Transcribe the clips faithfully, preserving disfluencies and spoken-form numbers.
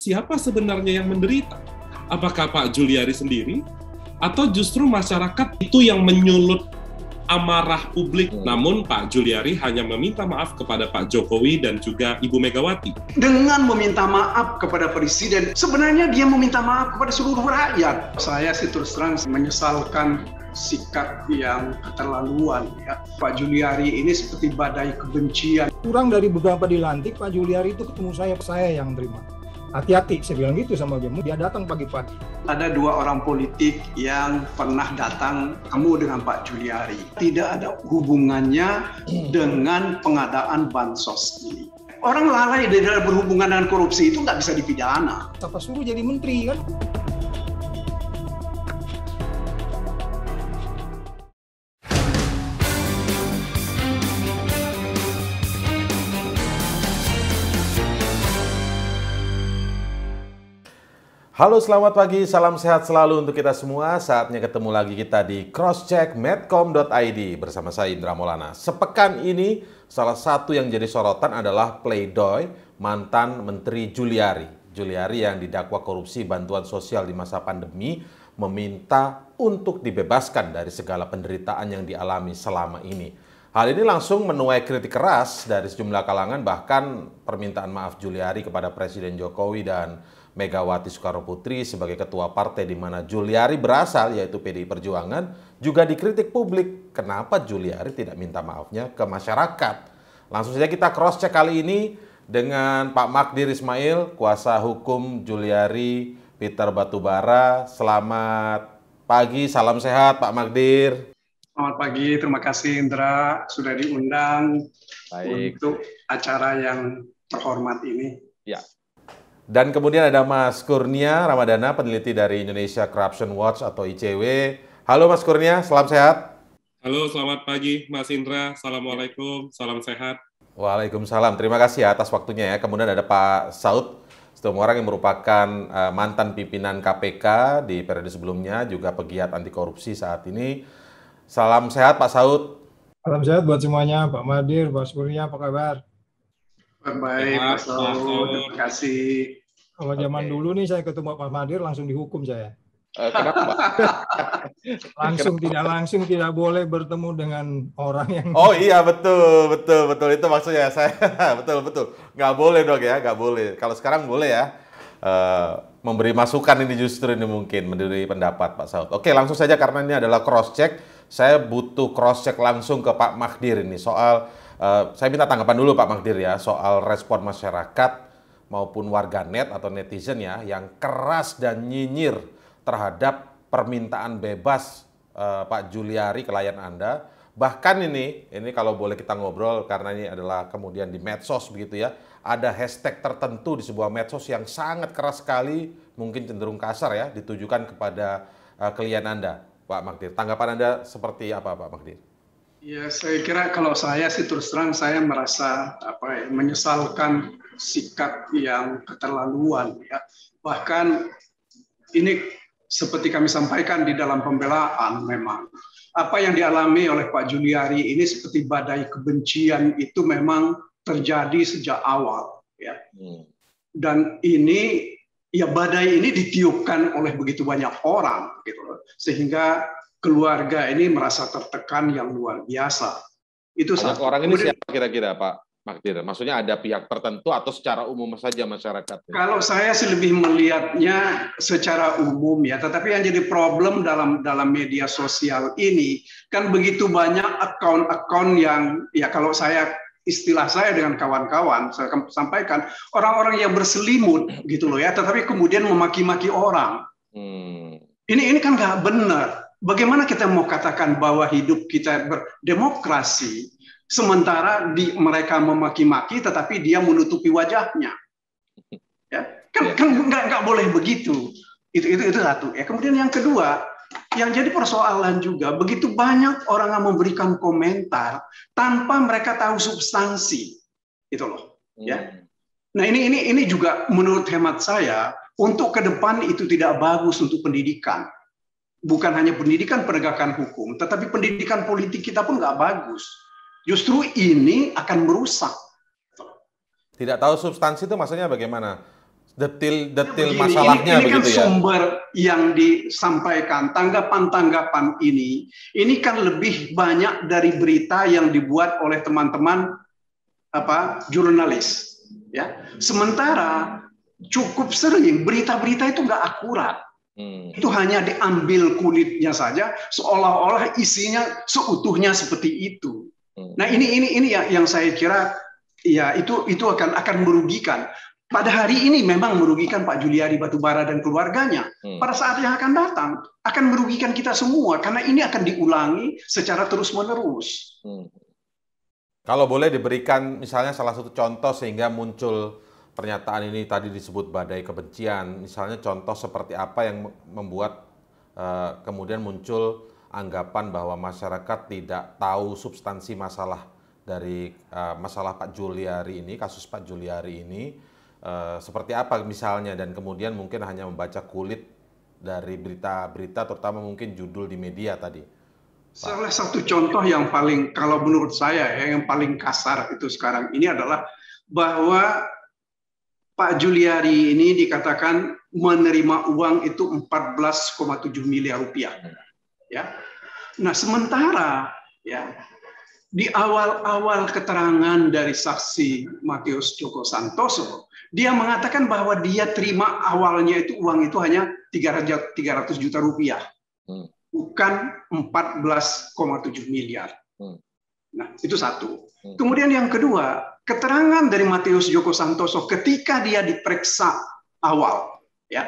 siapa sebenarnya yang menderita? Apakah Pak Juliari sendiri? Atau justru masyarakat itu yang menyulut amarah publik? Hmm. Namun Pak Juliari hanya meminta maaf kepada Pak Jokowi dan juga Ibu Megawati. Dengan meminta maaf kepada Presiden, sebenarnya dia meminta maaf kepada seluruh rakyat. Saya sih terus terang menyesalkan sikap yang keterlaluan ya. Pak Juliari ini seperti badai kebencian. Kurang dari beberapa dilantik, Pak Juliari itu ketemu saya, saya yang terima. Hati-hati, saya bilang gitu sama dia. Dia datang pagi-pagi. Ada dua orang politik yang pernah datang ketemu dengan Pak Juliari. Tidak ada hubungannya dengan pengadaan bansos ini. Orang lalai dari berhubungan dengan korupsi itu nggak bisa dipidana. Siapa suruh jadi menteri kan? Halo, selamat pagi, salam sehat selalu untuk kita semua. Saatnya ketemu lagi kita di crosscheck medcom dot i d bersama saya Indra Maulana. Sepekan ini salah satu yang jadi sorotan adalah pleidoy mantan Menteri Juliari. Juliari yang didakwa korupsi bantuan sosial di masa pandemi meminta untuk dibebaskan dari segala penderitaan yang dialami selama ini. Hal ini langsung menuai kritik keras dari sejumlah kalangan, bahkan permintaan maaf Juliari kepada Presiden Jokowi dan Megawati Soekarnoputri sebagai ketua partai di mana Juliari berasal, yaitu P D I Perjuangan, juga dikritik publik. Kenapa Juliari tidak minta maafnya ke masyarakat? Langsung saja kita cross check kali ini dengan Pak Magdir Ismail, kuasa hukum Juliari Peter Batubara. Selamat pagi, salam sehat Pak Magdir. Selamat pagi, terima kasih Indra sudah diundang. Baik. Untuk acara yang terhormat ini. Ya. Dan kemudian ada Mas Kurnia Ramadana, peneliti dari Indonesia Corruption Watch atau I C W. Halo Mas Kurnia, salam sehat. Halo, selamat pagi Mas Indra. Assalamualaikum, salam sehat. Waalaikumsalam, terima kasih atas waktunya ya. Kemudian ada Pak Saud Sitomorang yang merupakan uh, mantan pimpinan K P K di periode sebelumnya, juga pegiat anti korupsi saat ini. Salam sehat Pak Saud. Salam sehat buat semuanya, Pak Magdir, Pak Kurnia, apa kabar? Baik, Pak Saud, terima kasih. Kalau zaman okay. dulu nih saya ketemu Pak Magdir langsung dihukum saya. Uh, kenapa? langsung kenapa? Tidak langsung tidak boleh bertemu dengan orang yang. Oh iya betul betul betul itu maksudnya saya betul betul nggak boleh dong ya, nggak boleh. Kalau sekarang boleh ya, uh, memberi masukan ini justru ini mungkin memberi pendapat Pak Saud. Oke, langsung saja karena ini adalah cross check, saya butuh cross check langsung ke Pak Magdir ini soal. Uh, saya minta tanggapan dulu Pak Magdir ya soal respon masyarakat maupun warganet atau netizen ya yang keras dan nyinyir terhadap permintaan bebas uh, Pak Juliari klien Anda. Bahkan ini, ini kalau boleh kita ngobrol karena ini adalah kemudian di medsos begitu ya, ada hashtag tertentu di sebuah medsos yang sangat keras sekali, mungkin cenderung kasar ya, ditujukan kepada uh, klien Anda, Pak Magdir. Tanggapan Anda seperti apa Pak Magdir? Ya, saya kira kalau saya sih terus terang saya merasa apa ya, menyesalkan sikap yang keterlaluan ya. Bahkan ini seperti kami sampaikan di dalam pembelaan, memang apa yang dialami oleh Pak Juliari ini seperti badai kebencian itu memang terjadi sejak awal ya. Hmm. Dan ini ya badai ini ditiupkan oleh begitu banyak orang gitu loh. Sehingga keluarga ini merasa tertekan yang luar biasa. Itu satu orang ini siapa kira-kira Pak Magdir? Maksudnya ada pihak tertentu atau secara umum saja masyarakat? Kalau saya sih lebih melihatnya secara umum ya, tetapi yang jadi problem dalam dalam media sosial ini kan begitu banyak akun-akun yang ya kalau saya istilah saya dengan kawan-kawan saya akan sampaikan orang-orang yang berselimut gitu loh ya, tetapi kemudian memaki-maki orang. Hmm. Ini ini kan nggak benar. Bagaimana kita mau katakan bahwa hidup kita berdemokrasi sementara di mereka memaki-maki tetapi dia menutupi wajahnya, ya kan kan nggak nggak boleh begitu. Itu itu itu satu ya. Kemudian yang kedua, yang jadi persoalan juga begitu banyak orang yang memberikan komentar tanpa mereka tahu substansi, itu loh, ya. Nah ini ini ini juga menurut hemat saya untuk ke depan itu tidak bagus untuk pendidikan. Bukan hanya pendidikan penegakan hukum, tetapi pendidikan politik kita pun nggak bagus. Justru ini akan merusak. Tidak tahu substansi itu maksudnya bagaimana? detil-detil Begini, masalahnya ini, ini kan begitu ya. sumber yang disampaikan, tanggapan-tanggapan ini, ini kan lebih banyak dari berita yang dibuat oleh teman-teman apa jurnalis, ya. Sementara cukup sering berita-berita itu nggak akurat. Hmm. Itu hanya diambil kulitnya saja, seolah-olah isinya seutuhnya seperti itu. Hmm. Nah ini ini ini yang, yang saya kira ya itu itu akan akan merugikan. Pada hari ini memang merugikan Pak Juliari Batubara dan keluarganya. Hmm. Pada saat yang akan datang akan merugikan kita semua karena ini akan diulangi secara terus-menerus. Hmm. Kalau boleh diberikan misalnya salah satu contoh sehingga muncul pernyataan ini tadi disebut badai kebencian, misalnya contoh seperti apa yang membuat uh, kemudian muncul anggapan bahwa masyarakat tidak tahu substansi masalah dari uh, masalah Pak Juliari ini, kasus Pak Juliari ini. Uh, seperti apa misalnya, dan kemudian mungkin hanya membaca kulit dari berita-berita, terutama mungkin judul di media tadi. Pak. Salah satu contoh yang paling, kalau menurut saya ya, yang paling kasar itu sekarang ini adalah bahwa Pak Juliari ini dikatakan menerima uang itu empat belas koma tujuh miliar rupiah. Ya. Nah sementara ya di awal-awal keterangan dari saksi Matius Djoko Santoso, dia mengatakan bahwa dia terima awalnya itu uang itu hanya tiga ratus juta rupiah, hmm. bukan empat belas koma tujuh miliar. Hmm. Nah, itu satu. Hmm. Kemudian yang kedua, keterangan dari Matius Djoko Santoso ketika dia diperiksa awal, ya,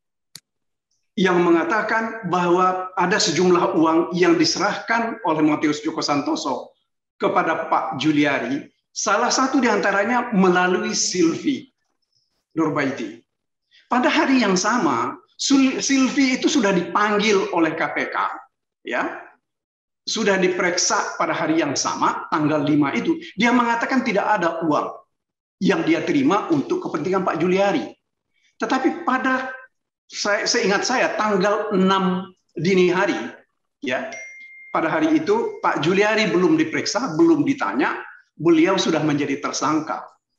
yang mengatakan bahwa ada sejumlah uang yang diserahkan oleh Matius Djoko Santoso kepada Pak Juliari, salah satu diantaranya melalui Silvi Nurbaiti. Pada hari yang sama, Silvi itu sudah dipanggil oleh K P K, ya, sudah diperiksa pada hari yang sama, tanggal lima itu, dia mengatakan tidak ada uang yang dia terima untuk kepentingan Pak Juliari. Tetapi pada, saya, seingat saya, tanggal enam dini hari, ya, pada hari itu Pak Juliari belum diperiksa, belum ditanya, beliau sudah menjadi tersangka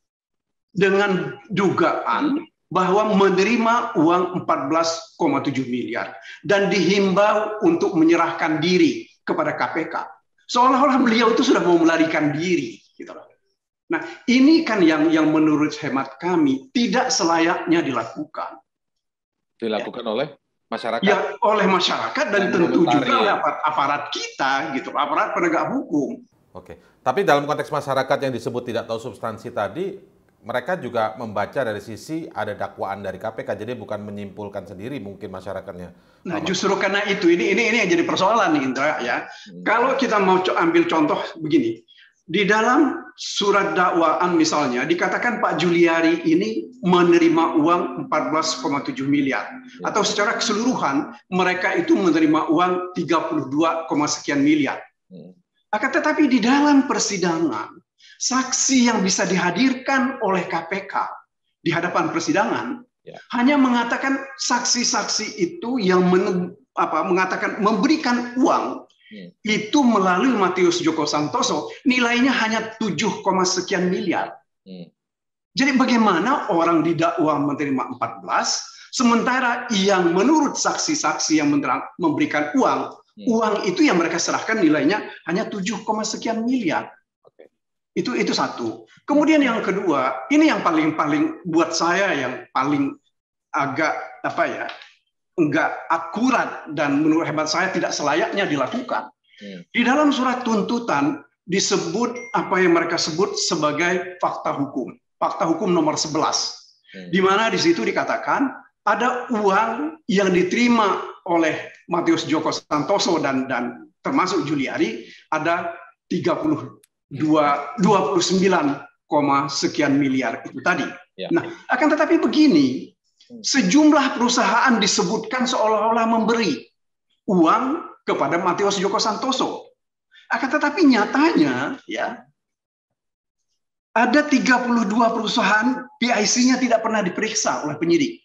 dengan dugaan bahwa menerima uang empat belas koma tujuh miliar dan dihimbau untuk menyerahkan diri kepada K P K. Seolah-olah beliau itu sudah mau melarikan diri. Gitu. Nah, ini kan yang yang menurut hemat kami tidak selayaknya dilakukan. Dilakukan ya. oleh masyarakat. Ya, oleh masyarakat dan tentu juga oleh aparat kita, gitu, aparat penegak hukum. Oke, tapi dalam konteks masyarakat yang disebut tidak tahu substansi tadi, mereka juga membaca dari sisi ada dakwaan dari K P K, jadi bukan menyimpulkan sendiri mungkin masyarakatnya. Nah, justru karena itu ini ini ini yang jadi persoalan nih Indra ya. Hmm. Kalau kita mau ambil contoh begini, di dalam surat dakwaan misalnya dikatakan Pak Juliari ini menerima uang empat belas koma tujuh miliar, hmm. atau secara keseluruhan mereka itu menerima uang tiga puluh dua, sekian miliar. Hmm. Akan tetapi di dalam persidangan, saksi yang bisa dihadirkan oleh K P K di hadapan persidangan ya. hanya mengatakan saksi-saksi itu yang men, apa, mengatakan memberikan uang hmm. itu melalui Matius Djoko Santoso nilainya hanya tujuh, sekian miliar. Hmm. Jadi bagaimana orang didakwa menerima empat belas sementara yang menurut saksi-saksi yang memberikan uang hmm. uang itu yang mereka serahkan nilainya hanya tujuh, sekian miliar. Itu itu satu. Kemudian yang kedua, ini yang paling paling buat saya yang paling agak apa ya, enggak akurat dan menurut hemat saya tidak selayaknya dilakukan. Hmm. Di dalam surat tuntutan disebut apa yang mereka sebut sebagai fakta hukum, fakta hukum nomor sebelas, hmm. di mana di situ dikatakan ada uang yang diterima oleh Matius Djoko Santoso dan dan termasuk Juliari ada tiga puluh dua, dua puluh sembilan, sekian miliar itu tadi. Ya. Nah, akan tetapi begini, sejumlah perusahaan disebutkan seolah-olah memberi uang kepada Matius Djoko Santoso. Akan tetapi nyatanya ya ada tiga puluh dua perusahaan P I C-nya tidak pernah diperiksa oleh penyidik.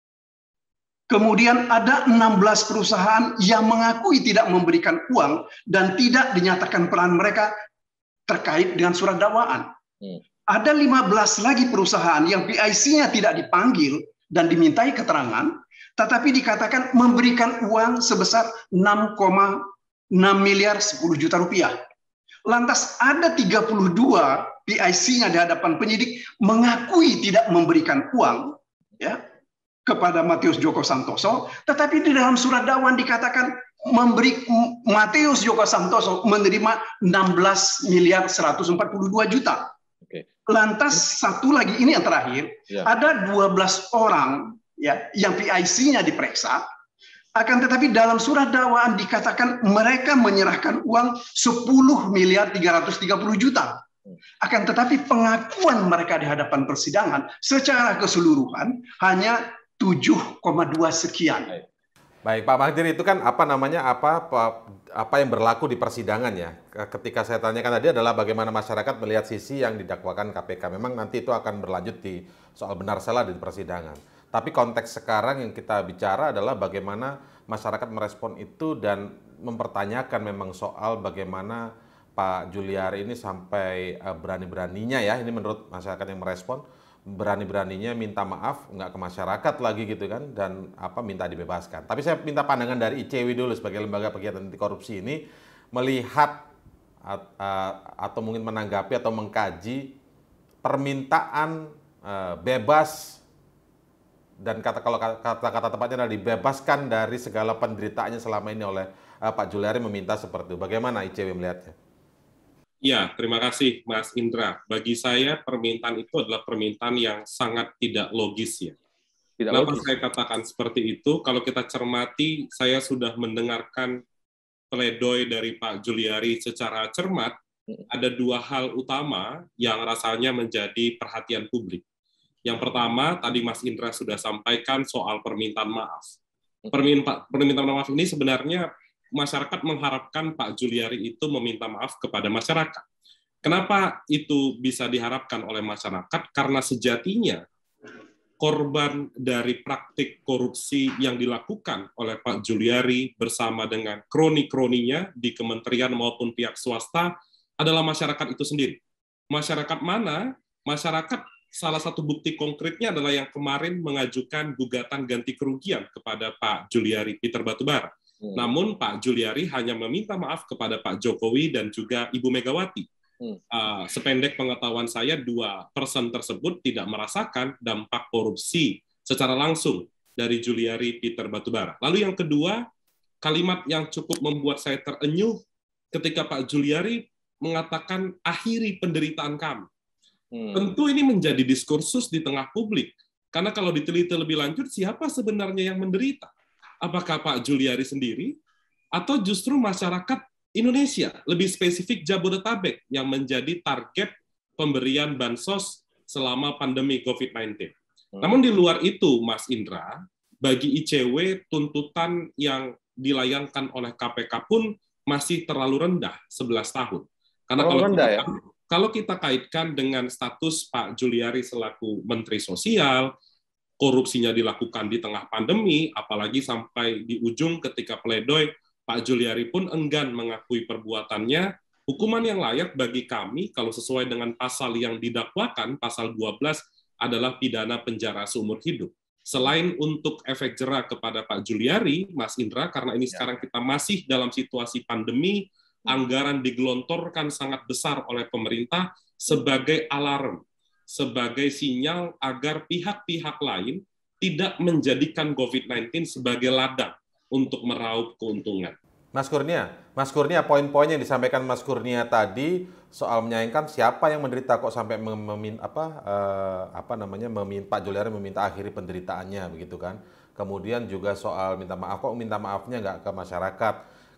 Kemudian ada enam belas perusahaan yang mengakui tidak memberikan uang dan tidak dinyatakan peran mereka terkait dengan surat dakwaan. Hmm. Ada lima belas lagi perusahaan yang P I C-nya tidak dipanggil dan dimintai keterangan, tetapi dikatakan memberikan uang sebesar enam koma enam miliar sepuluh juta rupiah. Lantas ada tiga puluh dua P I C-nya di hadapan penyidik mengakui tidak memberikan uang ya kepada Matius Djoko Santoso, tetapi di dalam surat dakwaan dikatakan memberi Matius Djoko Santoso menerima enam belas miliar seratus empat puluh dua juta. Oke. Lantas satu lagi, ini yang terakhir, ya. Ada dua belas orang ya yang P I C-nya diperiksa, akan tetapi dalam surat dakwaan dikatakan mereka menyerahkan uang sepuluh miliar tiga ratus tiga puluh juta. Akan tetapi pengakuan mereka di hadapan persidangan secara keseluruhan hanya tujuh koma dua sekian. Baik, Pak Magdir, itu kan apa namanya apa, apa apa yang berlaku di persidangan ya. Ketika saya tanyakan tadi adalah bagaimana masyarakat melihat sisi yang didakwakan K P K. Memang nanti itu akan berlanjut di soal benar salah di persidangan. Tapi konteks sekarang yang kita bicara adalah bagaimana masyarakat merespon itu dan mempertanyakan memang soal bagaimana Pak Juliari ini sampai berani-beraninya ya, ini menurut masyarakat yang merespon, berani-beraninya minta maaf, nggak ke masyarakat lagi gitu kan, dan apa minta dibebaskan. Tapi saya minta pandangan dari I C W dulu sebagai lembaga pegiat anti korupsi ini, melihat atau mungkin menanggapi atau mengkaji permintaan uh, bebas, dan kata kalau kata-kata tepatnya adalah dibebaskan dari segala penderitaannya selama ini oleh uh, Pak Juliari meminta seperti itu. Bagaimana I C W melihatnya? Ya, terima kasih Mas Indra. Bagi saya permintaan itu adalah permintaan yang sangat tidak logis ya. Tidak Kenapa logis. saya katakan seperti itu? Kalau kita cermati, saya sudah mendengarkan pledoi dari Pak Juliari secara cermat. Ada dua hal utama yang rasanya menjadi perhatian publik. Yang pertama, tadi Mas Indra sudah sampaikan soal permintaan maaf. Permintaan maaf ini sebenarnya masyarakat mengharapkan Pak Juliari itu meminta maaf kepada masyarakat. Kenapa itu bisa diharapkan oleh masyarakat? Karena sejatinya korban dari praktik korupsi yang dilakukan oleh Pak Juliari bersama dengan kroni-kroninya di kementerian maupun pihak swasta adalah masyarakat itu sendiri. Masyarakat mana? Masyarakat, salah satu bukti konkretnya adalah yang kemarin mengajukan gugatan ganti kerugian kepada Pak Juliari Peter Batubara. Hmm. Namun Pak Juliari hanya meminta maaf kepada Pak Jokowi dan juga Ibu Megawati. Hmm. Uh, sependek pengetahuan saya, dua person tersebut tidak merasakan dampak korupsi secara langsung dari Juliari Peter Batubara. Lalu yang kedua, kalimat yang cukup membuat saya terenyuh ketika Pak Juliari mengatakan akhiri penderitaan kami. Hmm. Tentu ini menjadi diskursus di tengah publik. Karena kalau diteliti lebih lanjut, siapa sebenarnya yang menderita? Apakah Pak Juliari sendiri, atau justru masyarakat Indonesia, lebih spesifik Jabodetabek, yang menjadi target pemberian bansos selama pandemi covid sembilan belas. Hmm. Namun di luar itu, Mas Indra, bagi I C W, tuntutan yang dilayangkan oleh K P K pun masih terlalu rendah, sebelas tahun. Karena terlalu kalau rendah, kita, ya? kalau kita kaitkan dengan status Pak Juliari selaku Menteri Sosial, korupsinya dilakukan di tengah pandemi, apalagi sampai di ujung ketika pledoi, Pak Juliari pun enggan mengakui perbuatannya. Hukuman yang layak bagi kami, kalau sesuai dengan pasal yang didakwakan, pasal dua belas, adalah pidana penjara seumur hidup. Selain untuk efek jera kepada Pak Juliari, Mas Indra, karena ini sekarang kita masih dalam situasi pandemi, anggaran digelontorkan sangat besar oleh pemerintah sebagai alarm, sebagai sinyal agar pihak-pihak lain tidak menjadikan covid sembilan belas sebagai ladang untuk meraup keuntungan. Mas Kurnia, Mas Kurnia, poin-poin yang disampaikan Mas Kurnia tadi soal menyayangkan siapa yang menderita kok sampai meminta apa uh, apa namanya meminta Pak Juliari meminta akhiri penderitaannya begitu kan. Kemudian juga soal minta maaf, kok minta maafnya nggak ke masyarakat.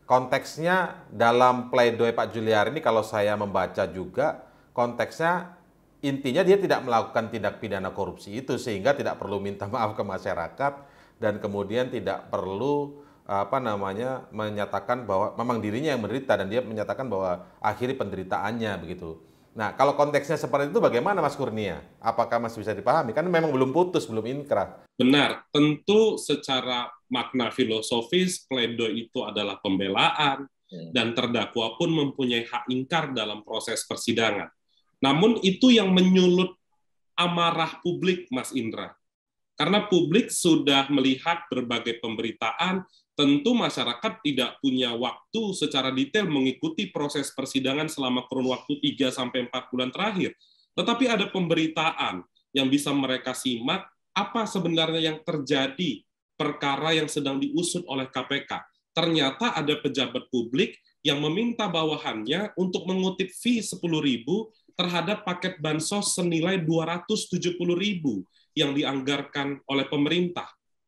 Konteksnya dalam pledoi Pak Juliari ini kalau saya membaca juga konteksnya intinya dia tidak melakukan tindak pidana korupsi itu sehingga tidak perlu minta maaf ke masyarakat dan kemudian tidak perlu apa namanya menyatakan bahwa memang dirinya yang menderita dan dia menyatakan bahwa akhiri penderitaannya begitu. Nah, kalau konteksnya seperti itu bagaimana Mas Kurnia? Apakah masih bisa dipahami? Kan memang belum putus, belum inkrah. Benar, tentu secara makna filosofis pledoi itu adalah pembelaan hmm. dan terdakwa pun mempunyai hak ingkar dalam proses persidangan. Namun itu yang menyulut amarah publik, Mas Indra. Karena publik sudah melihat berbagai pemberitaan, tentu masyarakat tidak punya waktu secara detail mengikuti proses persidangan selama kurun waktu tiga sampai empat bulan terakhir. Tetapi ada pemberitaan yang bisa mereka simak apa sebenarnya yang terjadi, perkara yang sedang diusut oleh K P K. Ternyata ada pejabat publik yang meminta bawahannya untuk mengutip fee sepuluh ribu terhadap paket bansos senilai dua ratus tujuh puluh ribu yang dianggarkan oleh pemerintah.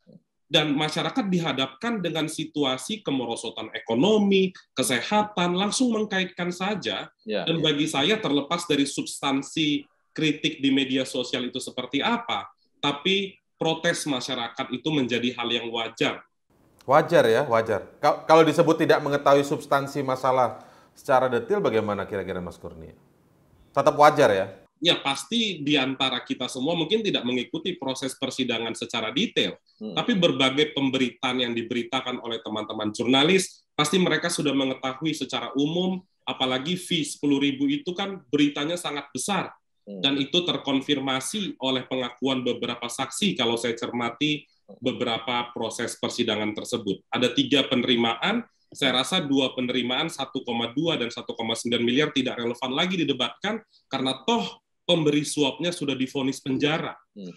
Dan masyarakat dihadapkan dengan situasi kemerosotan ekonomi, kesehatan, langsung mengkaitkan saja. Ya, dan bagi ya. saya terlepas dari substansi kritik di media sosial itu seperti apa, tapi protes masyarakat itu menjadi hal yang wajar. Wajar ya, wajar. Kalau disebut tidak mengetahui substansi masalah secara detail, bagaimana kira-kira Mas Kurnia? Tetap wajar ya? Ya pasti di antara kita semua mungkin tidak mengikuti proses persidangan secara detail, hmm. tapi berbagai pemberitaan yang diberitakan oleh teman-teman jurnalis, pasti mereka sudah mengetahui secara umum, apalagi fee sepuluh ribu itu kan beritanya sangat besar, hmm. dan itu terkonfirmasi oleh pengakuan beberapa saksi kalau saya cermati beberapa proses persidangan tersebut. Ada tiga penerimaan, saya rasa dua penerimaan satu koma dua dan satu koma sembilan miliar tidak relevan lagi didebatkan, karena toh pemberi suapnya sudah divonis penjara.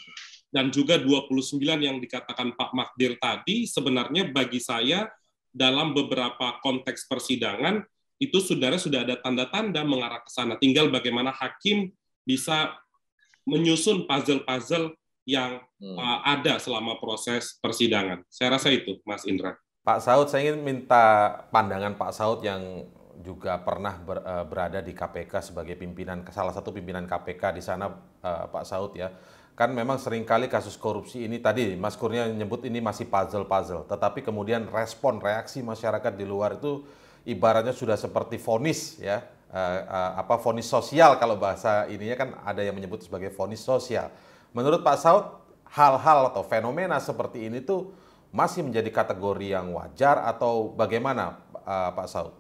Dan juga dua puluh sembilan yang dikatakan Pak Magdir tadi, sebenarnya bagi saya dalam beberapa konteks persidangan, itu saudara sudah ada tanda-tanda mengarah ke sana. Tinggal bagaimana hakim bisa menyusun puzzle-puzzle yang hmm. uh, ada selama proses persidangan. Saya rasa itu, Mas Indra. Pak Saud, saya ingin minta pandangan Pak Saud yang juga pernah ber, uh, berada di K P K sebagai pimpinan, salah satu pimpinan K P K di sana, uh, Pak Saud ya. Kan memang seringkali kasus korupsi ini, tadi Mas Kurnia menyebut ini masih puzzle-puzzle, tetapi kemudian respon, reaksi masyarakat di luar itu ibaratnya sudah seperti vonis ya, uh, uh, apa vonis sosial, kalau bahasa ininya kan ada yang menyebut sebagai vonis sosial. Menurut Pak Saud, hal-hal atau fenomena seperti ini tuh masih menjadi kategori yang wajar atau bagaimana, uh, Pak Saud?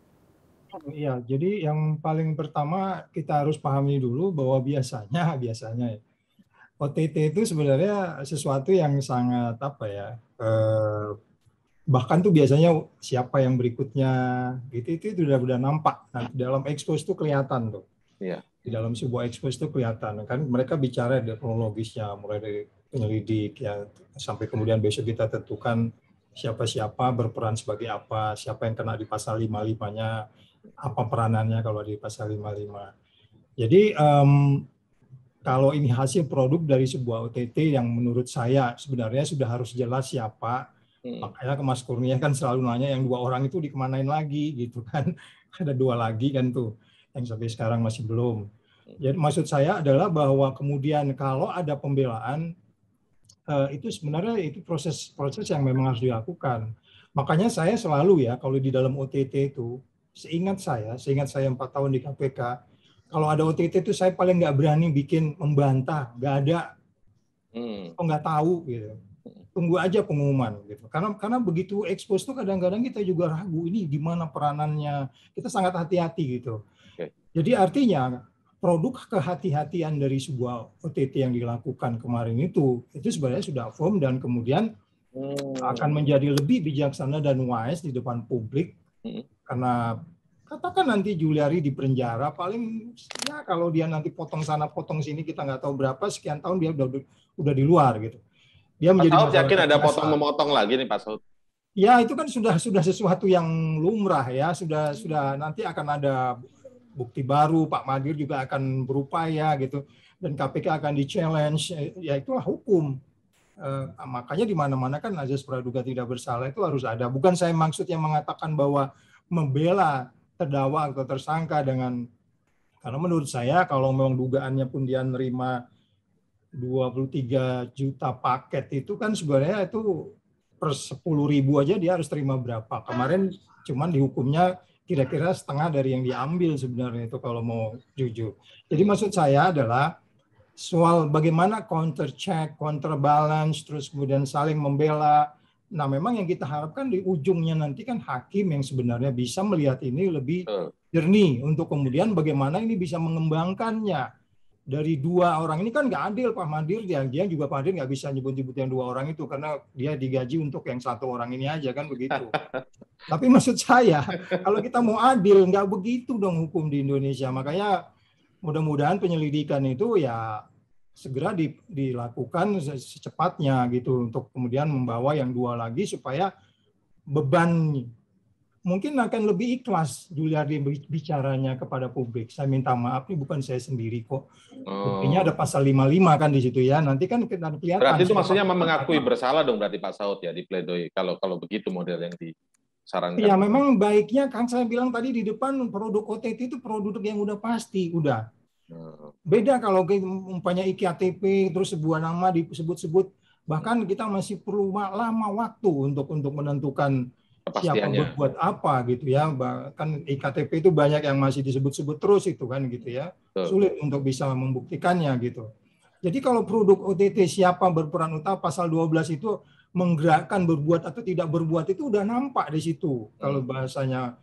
Iya, jadi yang paling pertama kita harus pahami dulu bahwa biasanya, biasanya ya, O T T itu sebenarnya sesuatu yang sangat apa ya, eh, bahkan tuh biasanya siapa yang berikutnya, gitu itu sudah sudah nampak. Nah, dalam expose itu kelihatan tuh. Iya. Di dalam sebuah expose itu kelihatan kan, mereka bicara di kronologisnya, mulai dari penyelidik ya sampai kemudian besok kita tentukan siapa-siapa berperan sebagai apa, siapa yang kena di pasal lima puluh lima-nya, apa peranannya kalau di pasal lima puluh lima. Jadi um, kalau ini hasil produk dari sebuah O T T yang menurut saya sebenarnya sudah harus jelas siapa, hmm. makanya ke Mas Kurnia kan selalu nanya yang dua orang itu dikemanain lagi gitu kan, ada dua lagi kan tuh yang sampai sekarang masih belum. Jadi maksud saya adalah bahwa kemudian kalau ada pembelaan uh, itu sebenarnya itu proses-proses yang memang harus dilakukan. Makanya saya selalu ya kalau di dalam O T T itu, seingat saya, seingat saya empat tahun di K P K, kalau ada O T T itu saya paling nggak berani bikin membantah, nggak ada, hmm. oh nggak tahu gitu. Tunggu aja pengumuman gitu. Karena karena begitu expose tuh kadang-kadang kita juga ragu ini di mana peranannya. Kita sangat hati-hati gitu. Okay. Jadi artinya produk kehati-hatian dari sebuah O T T yang dilakukan kemarin itu itu sebenarnya sudah firm dan kemudian hmm. akan menjadi lebih bijaksana dan wise di depan publik. Hmm. Karena katakan nanti Juliari di penjara, paling ya kalau dia nanti potong sana potong sini kita nggak tahu berapa sekian tahun dia udah udah di luar gitu. Dia menjadi Pak Saud yakin ada potong memotong lagi nih Pak Saud? Ya itu kan sudah sudah sesuatu yang lumrah ya, sudah sudah nanti akan ada bukti baru, Pak Magdir juga akan berupaya gitu dan K P K akan di-challenge, ya itulah hukum. Uh, makanya di mana-mana kan azas praduga tidak bersalah itu harus ada. Bukan saya maksudnya mengatakan bahwa membela terdakwa atau tersangka dengan, karena menurut saya kalau memang dugaannya pun dia nerima dua puluh tiga juta paket itu kan sebenarnya itu per sepuluh ribu aja dia harus terima berapa. Kemarin cuman dihukumnya kira-kira setengah dari yang diambil sebenarnya itu kalau mau jujur. Jadi maksud saya adalah soal bagaimana counter check, counterbalance, terus kemudian saling membela. Nah, memang yang kita harapkan di ujungnya nanti kan hakim yang sebenarnya bisa melihat ini lebih jernih untuk kemudian bagaimana ini bisa mengembangkannya. dari dua orang ini kan nggak adil Pak Madir, dia dia juga Pak Madir nggak bisa nyebut-nyebut yang dua orang itu karena dia digaji untuk yang satu orang ini aja kan begitu. Tapi maksud saya kalau kita mau adil nggak begitu dong hukum di Indonesia. Makanya mudah-mudahan penyelidikan itu ya segera di, dilakukan secepatnya gitu untuk kemudian membawa yang dua lagi supaya beban mungkin akan lebih ikhlas Juliari bicaranya kepada publik. Saya minta maaf, ini bukan saya sendiri kok. Buktinya ada pasal lima puluh lima kan di situ ya. Nanti kan kita kelihatan. Berarti itu maksudnya mengakui bersalah dong berarti Pak Saud ya di pledoi kalau kalau begitu model yang disarankan. Ya memang baiknya kan saya bilang tadi di depan produk O T T itu produk yang udah pasti, udah. Beda kalau umpamanya I K T P terus sebuah nama disebut-sebut, bahkan kita masih perlu lama waktu untuk untuk menentukan siapa berbuat apa gitu ya. Bahkan I K T P itu banyak yang masih disebut-sebut terus itu kan gitu ya. Sulit untuk bisa membuktikannya gitu. Jadi kalau produk O T T siapa berperan utama pasal dua belas itu menggerakkan berbuat atau tidak berbuat itu udah nampak di situ. Kalau bahasanya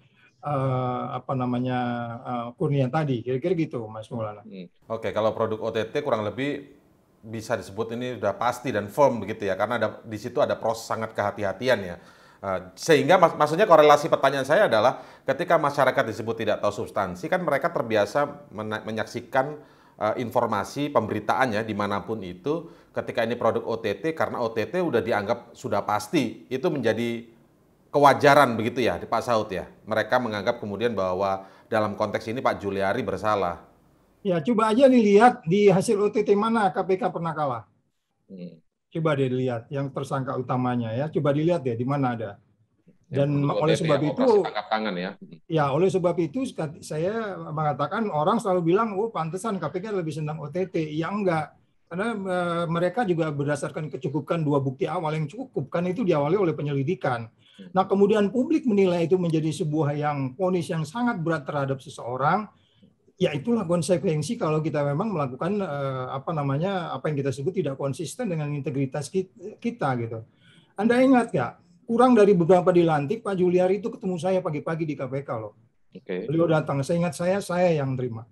uh, apa namanya uh, Kurnia tadi kira-kira gitu Mas Maulana. Oke, kalau produk O T T kurang lebih bisa disebut ini sudah pasti dan firm begitu ya karena ada di situ ada proses sangat kehati-hatian ya. Uh, sehingga mak maksudnya korelasi pertanyaan saya adalah ketika masyarakat disebut tidak tahu substansi kan mereka terbiasa menyaksikan uh, informasi pemberitaannya dimanapun itu ketika ini produk O T T karena O T T udah dianggap sudah pasti itu menjadi kewajaran begitu ya di Pak Saud ya mereka menganggap kemudian bahwa dalam konteks ini Pak Juliari bersalah. Ya coba aja dilihat di hasil O T T mana K P K pernah kalah. Hmm. Coba deh dilihat yang tersangka utamanya ya, coba dilihat ya di mana ada. Dan ya, oleh sebab itu, tangkap tangan ya. Ya oleh sebab itu saya mengatakan orang selalu bilang, oh pantesan K P K lebih senang O T T. Ya enggak, karena e, mereka juga berdasarkan kecukupan dua bukti awal yang cukup kan itu diawali oleh penyelidikan. Nah kemudian publik menilai itu menjadi sebuah yang vonis yang sangat berat terhadap seseorang. Ya itulah konsekuensi kalau kita memang melakukan eh, apa namanya apa yang kita sebut tidak konsisten dengan integritas kita, kita gitu. Anda ingat nggak? Kurang dari beberapa dilantik Pak Juliari itu ketemu saya pagi-pagi di K P K loh. Okay. Beliau datang. Saya ingat saya saya yang terima.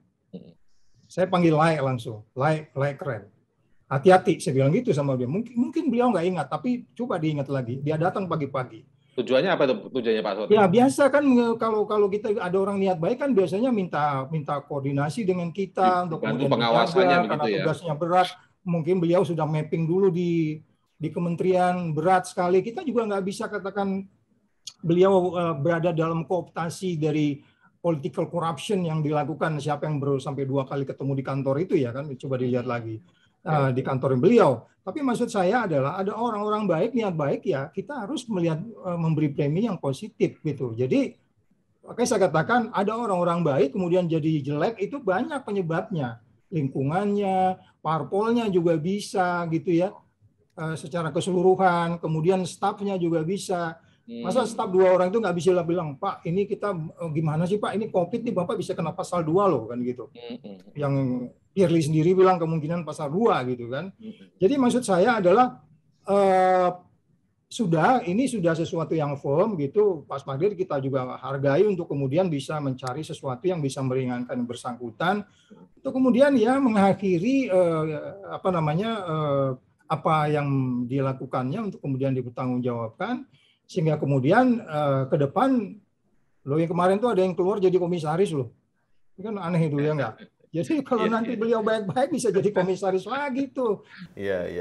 Saya panggil like langsung, like like keren. Hati-hati saya bilang gitu sama dia. Mungkin mungkin beliau nggak ingat tapi coba diingat lagi. Dia datang pagi-pagi. Tujuannya apa tuh tujuannya Pak Saud? Ya biasa kan kalau kalau kita ada orang niat baik kan biasanya minta minta koordinasi dengan kita untuk pengawasannya karena begitu ya. Tugasnya berat. Mungkin beliau sudah mapping dulu di di kementerian berat sekali. Kita juga nggak bisa katakan beliau uh, berada dalam kooptasi dari political corruption yang dilakukan siapa yang baru sampai dua kali ketemu di kantor itu ya kan coba dilihat lagi. Uh, di kantor beliau. Tapi maksud saya adalah ada orang-orang baik, niat baik ya kita harus melihat uh, memberi premi yang positif gitu. Jadi makanya saya katakan ada orang-orang baik kemudian jadi jelek itu banyak penyebabnya. Lingkungannya, parpolnya juga bisa gitu ya. Uh, secara keseluruhan, kemudian stafnya juga bisa. Masa staf dua orang itu nggak bisa bilang, Pak ini kita uh, gimana sih Pak, ini COVID nih Bapak bisa kena pasal dua loh kan gitu. Yang Pirli sendiri bilang kemungkinan pasal dua gitu kan. Jadi maksud saya adalah uh, sudah ini sudah sesuatu yang firm gitu. Pak Magdir kita juga hargai untuk kemudian bisa mencari sesuatu yang bisa meringankan bersangkutan. Untuk kemudian ya mengakhiri uh, apa namanya uh, apa yang dilakukannya untuk kemudian dipertanggungjawabkan sehingga kemudian uh, ke depan loh yang kemarin tuh ada yang keluar jadi komisaris loh. Itu kan aneh itu ya enggak? Jadi kalau yeah, nanti yeah. beliau baik-baik bisa jadi komisaris lagi tuh. Iya, iya.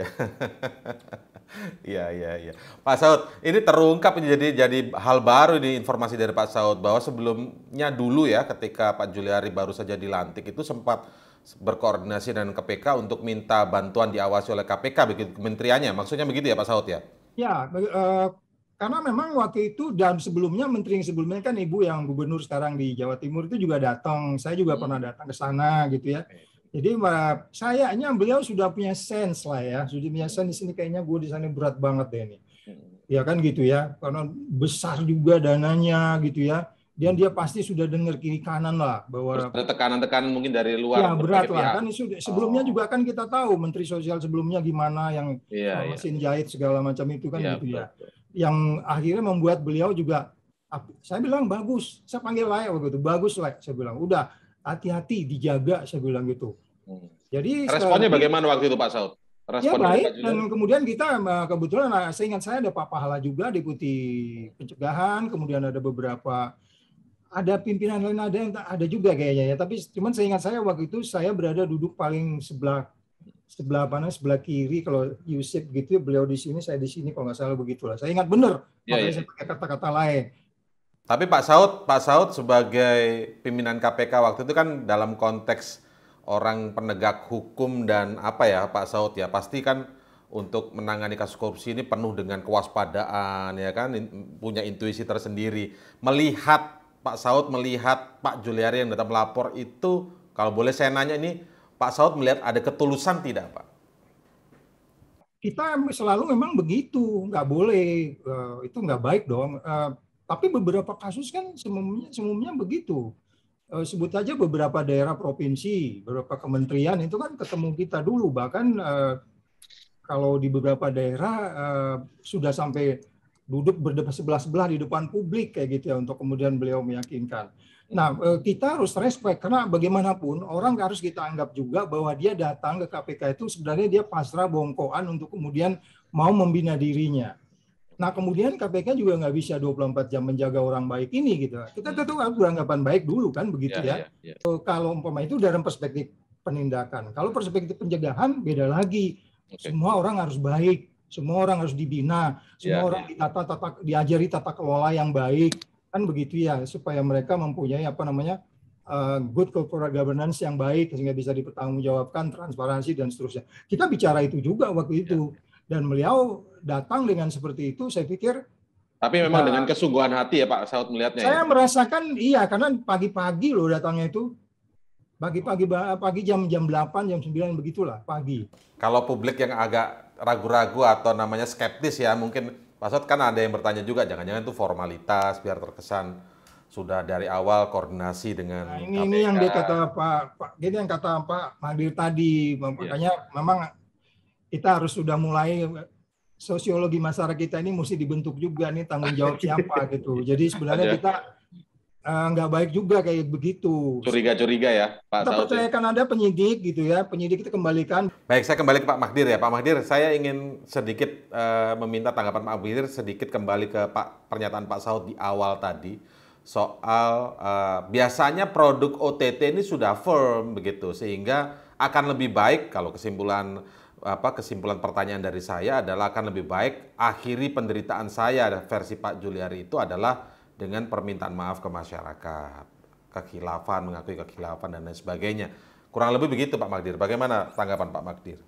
Iya, iya, iya. Pak Saud, ini terungkap jadi jadi hal baru ini informasi dari Pak Saud bahwa sebelumnya dulu ya ketika Pak Juliari baru saja dilantik itu sempat berkoordinasi dengan K P K untuk minta bantuan diawasi oleh K P K begitu kementeriannya. Maksudnya begitu ya Pak Saud ya? Ya, uh, karena memang waktu itu dan sebelumnya menteri yang sebelumnya kan ibu yang gubernur sekarang di Jawa Timur itu juga datang. Saya juga hmm. pernah datang ke sana gitu ya. Jadi sayanya beliau sudah punya sense lah ya. Sudah punya sense di sini kayaknya gue di sana berat banget deh ini. Ya kan gitu ya. Karena besar juga dananya gitu ya. Dan dia pasti sudah dengar kiri kanan lah bahwa ada tekanan-tekanan mungkin dari luar. Ya berat lah kan sebelumnya oh. juga kan kita tahu menteri sosial sebelumnya gimana yang iya, mesin iya. jahit segala macam itu kan iya, gitu betul, ya. Betul. Yang akhirnya membuat beliau juga, saya bilang bagus, saya panggil layak begitu, bagus lah, saya bilang, udah hati-hati dijaga, saya bilang gitu. Hmm. Jadi responnya sekali, bagaimana waktu itu Pak Saud? Ya baik, dan kemudian kita kebetulan saya ingat saya ada Pak Pahala juga, Deputi Pencegahan, kemudian ada beberapa, ada pimpinan lain, ada yang ada juga kayaknya ya, tapi cuman saya ingat saya waktu itu saya berada duduk paling sebelah sebelah mana sebelah kiri, kalau Yusuf gitu, beliau di sini, saya di sini, kalau nggak salah begitulah. Saya ingat benar, ya, makanya ya. Saya pakai kata-kata lain. Tapi Pak Saud, Pak Saud sebagai pimpinan K P K waktu itu kan dalam konteks orang penegak hukum dan apa ya Pak Saud ya, pasti kan untuk menangani kasus korupsi ini penuh dengan kewaspadaan ya kan, punya intuisi tersendiri. Melihat Pak Saud, melihat Pak Juliari yang datang melapor itu, kalau boleh saya nanya ini, Pak Saud melihat ada ketulusan tidak Pak? Kita selalu memang begitu, nggak boleh, itu nggak baik dong. Tapi beberapa kasus kan semuanya, semuanya begitu. Sebut aja beberapa daerah provinsi, beberapa kementerian itu kan ketemu kita dulu, bahkan eh, kalau di beberapa daerah eh, sudah sampai duduk berdebat sebelah-sebelah di depan publik kayak gitu ya, untuk kemudian beliau meyakinkan. Nah, eh, kita harus respect, karena bagaimanapun orang harus kita anggap juga bahwa dia datang ke K P K itu sebenarnya dia pasrah bongkoan untuk kemudian mau membina dirinya. Nah, kemudian K P K juga nggak bisa dua puluh empat jam menjaga orang baik ini gitu. Kita tentu harus beranggapan baik dulu kan begitu ya. ya, ya, ya. Kalau umpama itu dalam perspektif penindakan. Kalau perspektif pencegahan beda lagi. Okay. Semua orang harus baik, semua orang harus dibina, semua ya, orang ya. ditata tata diajari tata kelola yang baik kan begitu ya, supaya mereka mempunyai apa namanya uh, good corporate governance yang baik sehingga bisa dipertanggungjawabkan, transparansi dan seterusnya. Kita bicara itu juga waktu itu. Ya. Dan beliau datang dengan seperti itu, saya pikir. Tapi memang ya, dengan kesungguhan hati ya Pak Saud melihatnya. Saya ya? merasakan iya, karena pagi-pagi loh datangnya itu. Pagi-pagi, pagi jam jam delapan, jam sembilan begitulah pagi. Kalau publik yang agak ragu-ragu atau namanya skeptis ya, mungkin Pak Saud kan ada yang bertanya juga, jangan-jangan itu formalitas biar terkesan sudah dari awal koordinasi dengan nah, ini, K P K. Ini yang dia kata Pak, Pak ini yang kata Pak Magdir tadi, makanya ya. Memang kita harus sudah mulai sosiologi masyarakat kita ini mesti dibentuk juga nih, tanggung jawab siapa gitu. Jadi sebenarnya Ada. kita uh, nggak baik juga kayak begitu. Curiga-curiga ya Pak Kita Saud. percayakan ya. Ada penyidik gitu ya, penyidik kita kembalikan. Baik, saya kembali ke Pak Magdir ya. Pak Magdir, saya ingin sedikit uh, meminta tanggapan Pak Magdir sedikit kembali ke Pak pernyataan Pak Saud di awal tadi soal uh, biasanya produk O T T ini sudah firm begitu, sehingga akan lebih baik kalau kesimpulan apa kesimpulan pertanyaan dari saya adalah akan lebih baik akhiri penderitaan saya versi Pak Juliari itu adalah dengan permintaan maaf ke masyarakat, kekhilafan, mengakui kekhilafan dan lain sebagainya. Kurang lebih begitu Pak Magdir. Bagaimana tanggapan Pak Magdir?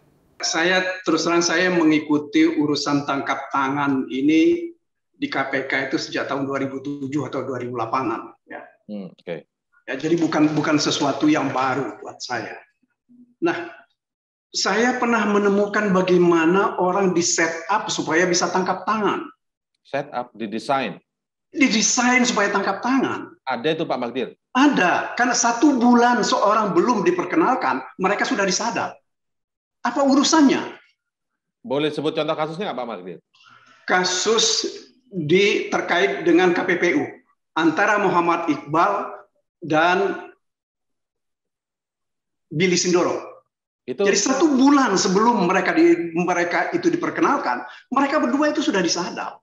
Saya terus terang saya mengikuti urusan tangkap tangan ini di K P K itu sejak tahun dua ribu tujuh atau dua ribu delapan ya. Hmm, Oke. Okay. Ya, jadi bukan bukan sesuatu yang baru buat saya. Nah, saya pernah menemukan bagaimana orang di set up supaya bisa tangkap tangan. Set up, didesain? Didesain supaya tangkap tangan. Ada itu Pak Magdir? Ada, karena satu bulan seorang belum diperkenalkan, mereka sudah disadap. Apa urusannya? Boleh sebut contoh kasusnya nggak Pak Magdir? Kasus di terkait dengan K P P U antara Muhammad Iqbal dan Billy Sindoro. Itu... Jadi satu bulan sebelum mereka di, mereka itu diperkenalkan, mereka berdua itu sudah disadap.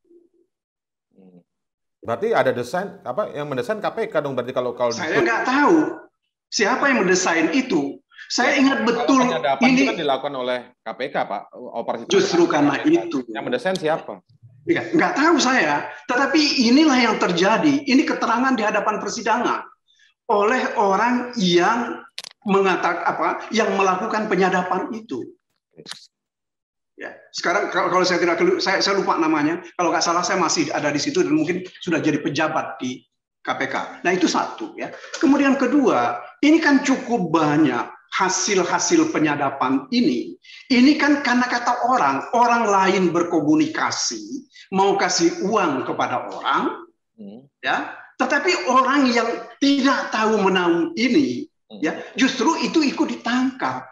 Berarti ada desain apa yang mendesain K P K dong? Berarti kalau kalau saya nggak tahu siapa yang mendesain itu. Saya ingat betul ini kan dilakukan oleh K P K Pak. Operasi justru karena itu. Yang mendesain siapa? Ya, nggak tahu saya. Tetapi inilah yang terjadi. Ini keterangan di hadapan persidangan oleh orang yang mengatakan apa yang melakukan penyadapan itu. Ya, sekarang kalau saya tidak saya, saya lupa namanya, kalau nggak salah saya masih ada di situ dan mungkin sudah jadi pejabat di K P K. Nah itu satu ya. Kemudian kedua, ini kan cukup banyak hasil-hasil penyadapan ini. Ini kan karena kata orang, orang lain berkomunikasi mau kasih uang kepada orang, hmm. ya. Tetapi orang yang tidak tahu menahu ini ya justru itu ikut ditangkap.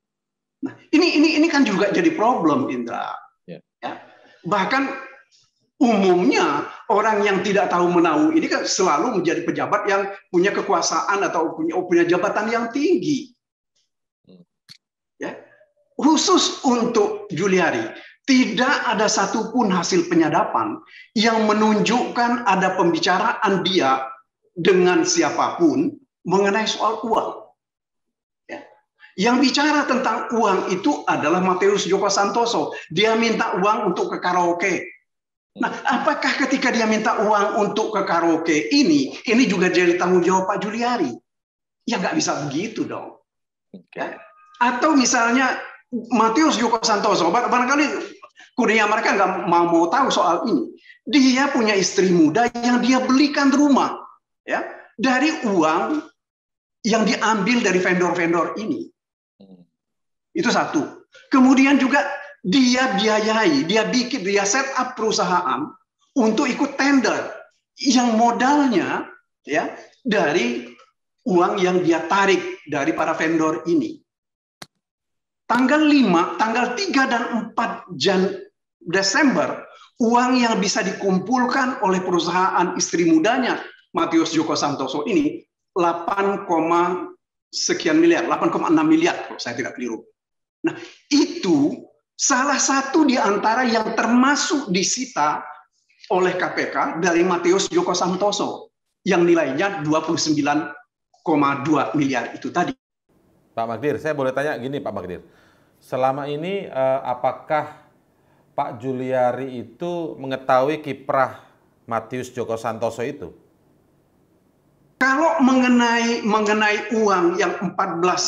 Nah, ini ini ini kan juga jadi problem Indra. Yeah. Ya. Bahkan umumnya orang yang tidak tahu menahu ini kan selalu menjadi pejabat yang punya kekuasaan atau punya punya jabatan yang tinggi. Ya. Khusus untuk Juliari, tidak ada satupun hasil penyadapan yang menunjukkan ada pembicaraan dia dengan siapapun mengenai soal uang. Ya. Yang bicara tentang uang itu adalah Matius Djoko Santoso. Dia minta uang untuk ke karaoke. Nah, apakah ketika dia minta uang untuk ke karaoke ini, ini juga jadi tanggung jawab Pak Juliari? Ya nggak bisa begitu dong. Ya. Atau misalnya Matius Djoko Santoso, barangkali kurnia mereka nggak mau mau tahu soal ini. Dia punya istri muda yang dia belikan rumah, ya, dari uang yang diambil dari vendor-vendor ini. Itu satu. Kemudian juga dia biayai, dia bikin, dia set up perusahaan untuk ikut tender yang modalnya ya dari uang yang dia tarik dari para vendor ini. Tanggal lima, tanggal tiga dan empat Desember, uang yang bisa dikumpulkan oleh perusahaan istri mudanya Matius Djoko Santoso ini delapan, sekian miliar, delapan koma enam miliar kalau saya tidak keliru. Nah, itu salah satu di antara yang termasuk disita oleh K P K dari Matius Djoko Santoso yang nilainya dua puluh sembilan koma dua miliar itu tadi. Pak Magdir, saya boleh tanya gini Pak Magdir. Selama ini eh, apakah Pak Juliari itu mengetahui kiprah Matius Djoko Santoso itu? Kalau mengenai mengenai uang yang empat belas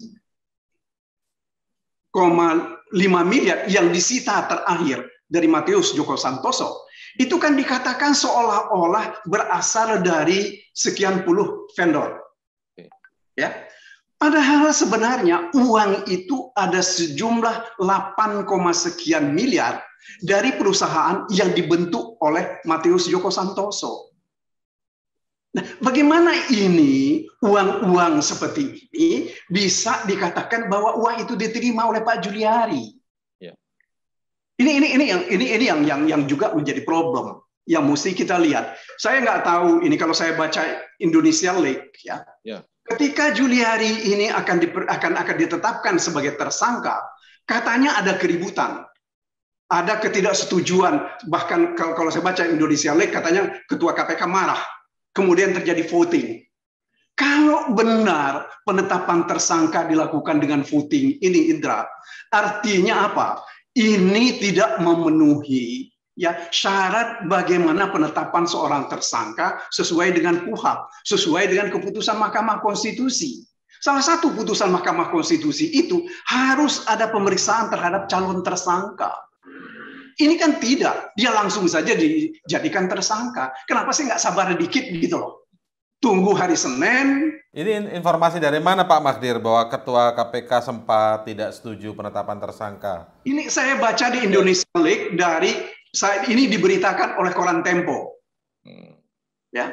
koma lima miliar yang disita terakhir dari Matius Djoko Santoso, itu kan dikatakan seolah-olah berasal dari sekian puluh vendor. Ya. Padahal sebenarnya uang itu ada sejumlah delapan, sekian miliar dari perusahaan yang dibentuk oleh Matius Djoko Santoso. Nah, bagaimana ini uang-uang seperti ini bisa dikatakan bahwa uang itu diterima oleh Pak Juliari? Ya. Ini ini ini yang ini ini yang yang yang juga menjadi problem yang mesti kita lihat. Saya nggak tahu ini kalau saya baca Indonesia Leak ya. Ya. Ketika Juliari ini akan diper, akan akan ditetapkan sebagai tersangka, katanya ada keributan. Ada ketidaksetujuan, bahkan kalau, kalau saya baca Indonesia Leak katanya ketua K P K marah. Kemudian terjadi voting. Kalau benar penetapan tersangka dilakukan dengan voting, ini Indra, artinya apa? Ini tidak memenuhi ya syarat bagaimana penetapan seorang tersangka sesuai dengan K U H A P, sesuai dengan keputusan Mahkamah Konstitusi. Salah satu putusan Mahkamah Konstitusi itu harus ada pemeriksaan terhadap calon tersangka. Ini kan tidak, dia langsung saja dijadikan tersangka. Kenapa sih nggak sabar dikit gitu loh? Tunggu hari Senin. Ini informasi dari mana Pak Magdir bahwa Ketua K P K sempat tidak setuju penetapan tersangka? Ini saya baca di Indonesia Leak dari saat ini diberitakan oleh koran Tempo. Hmm. Ya.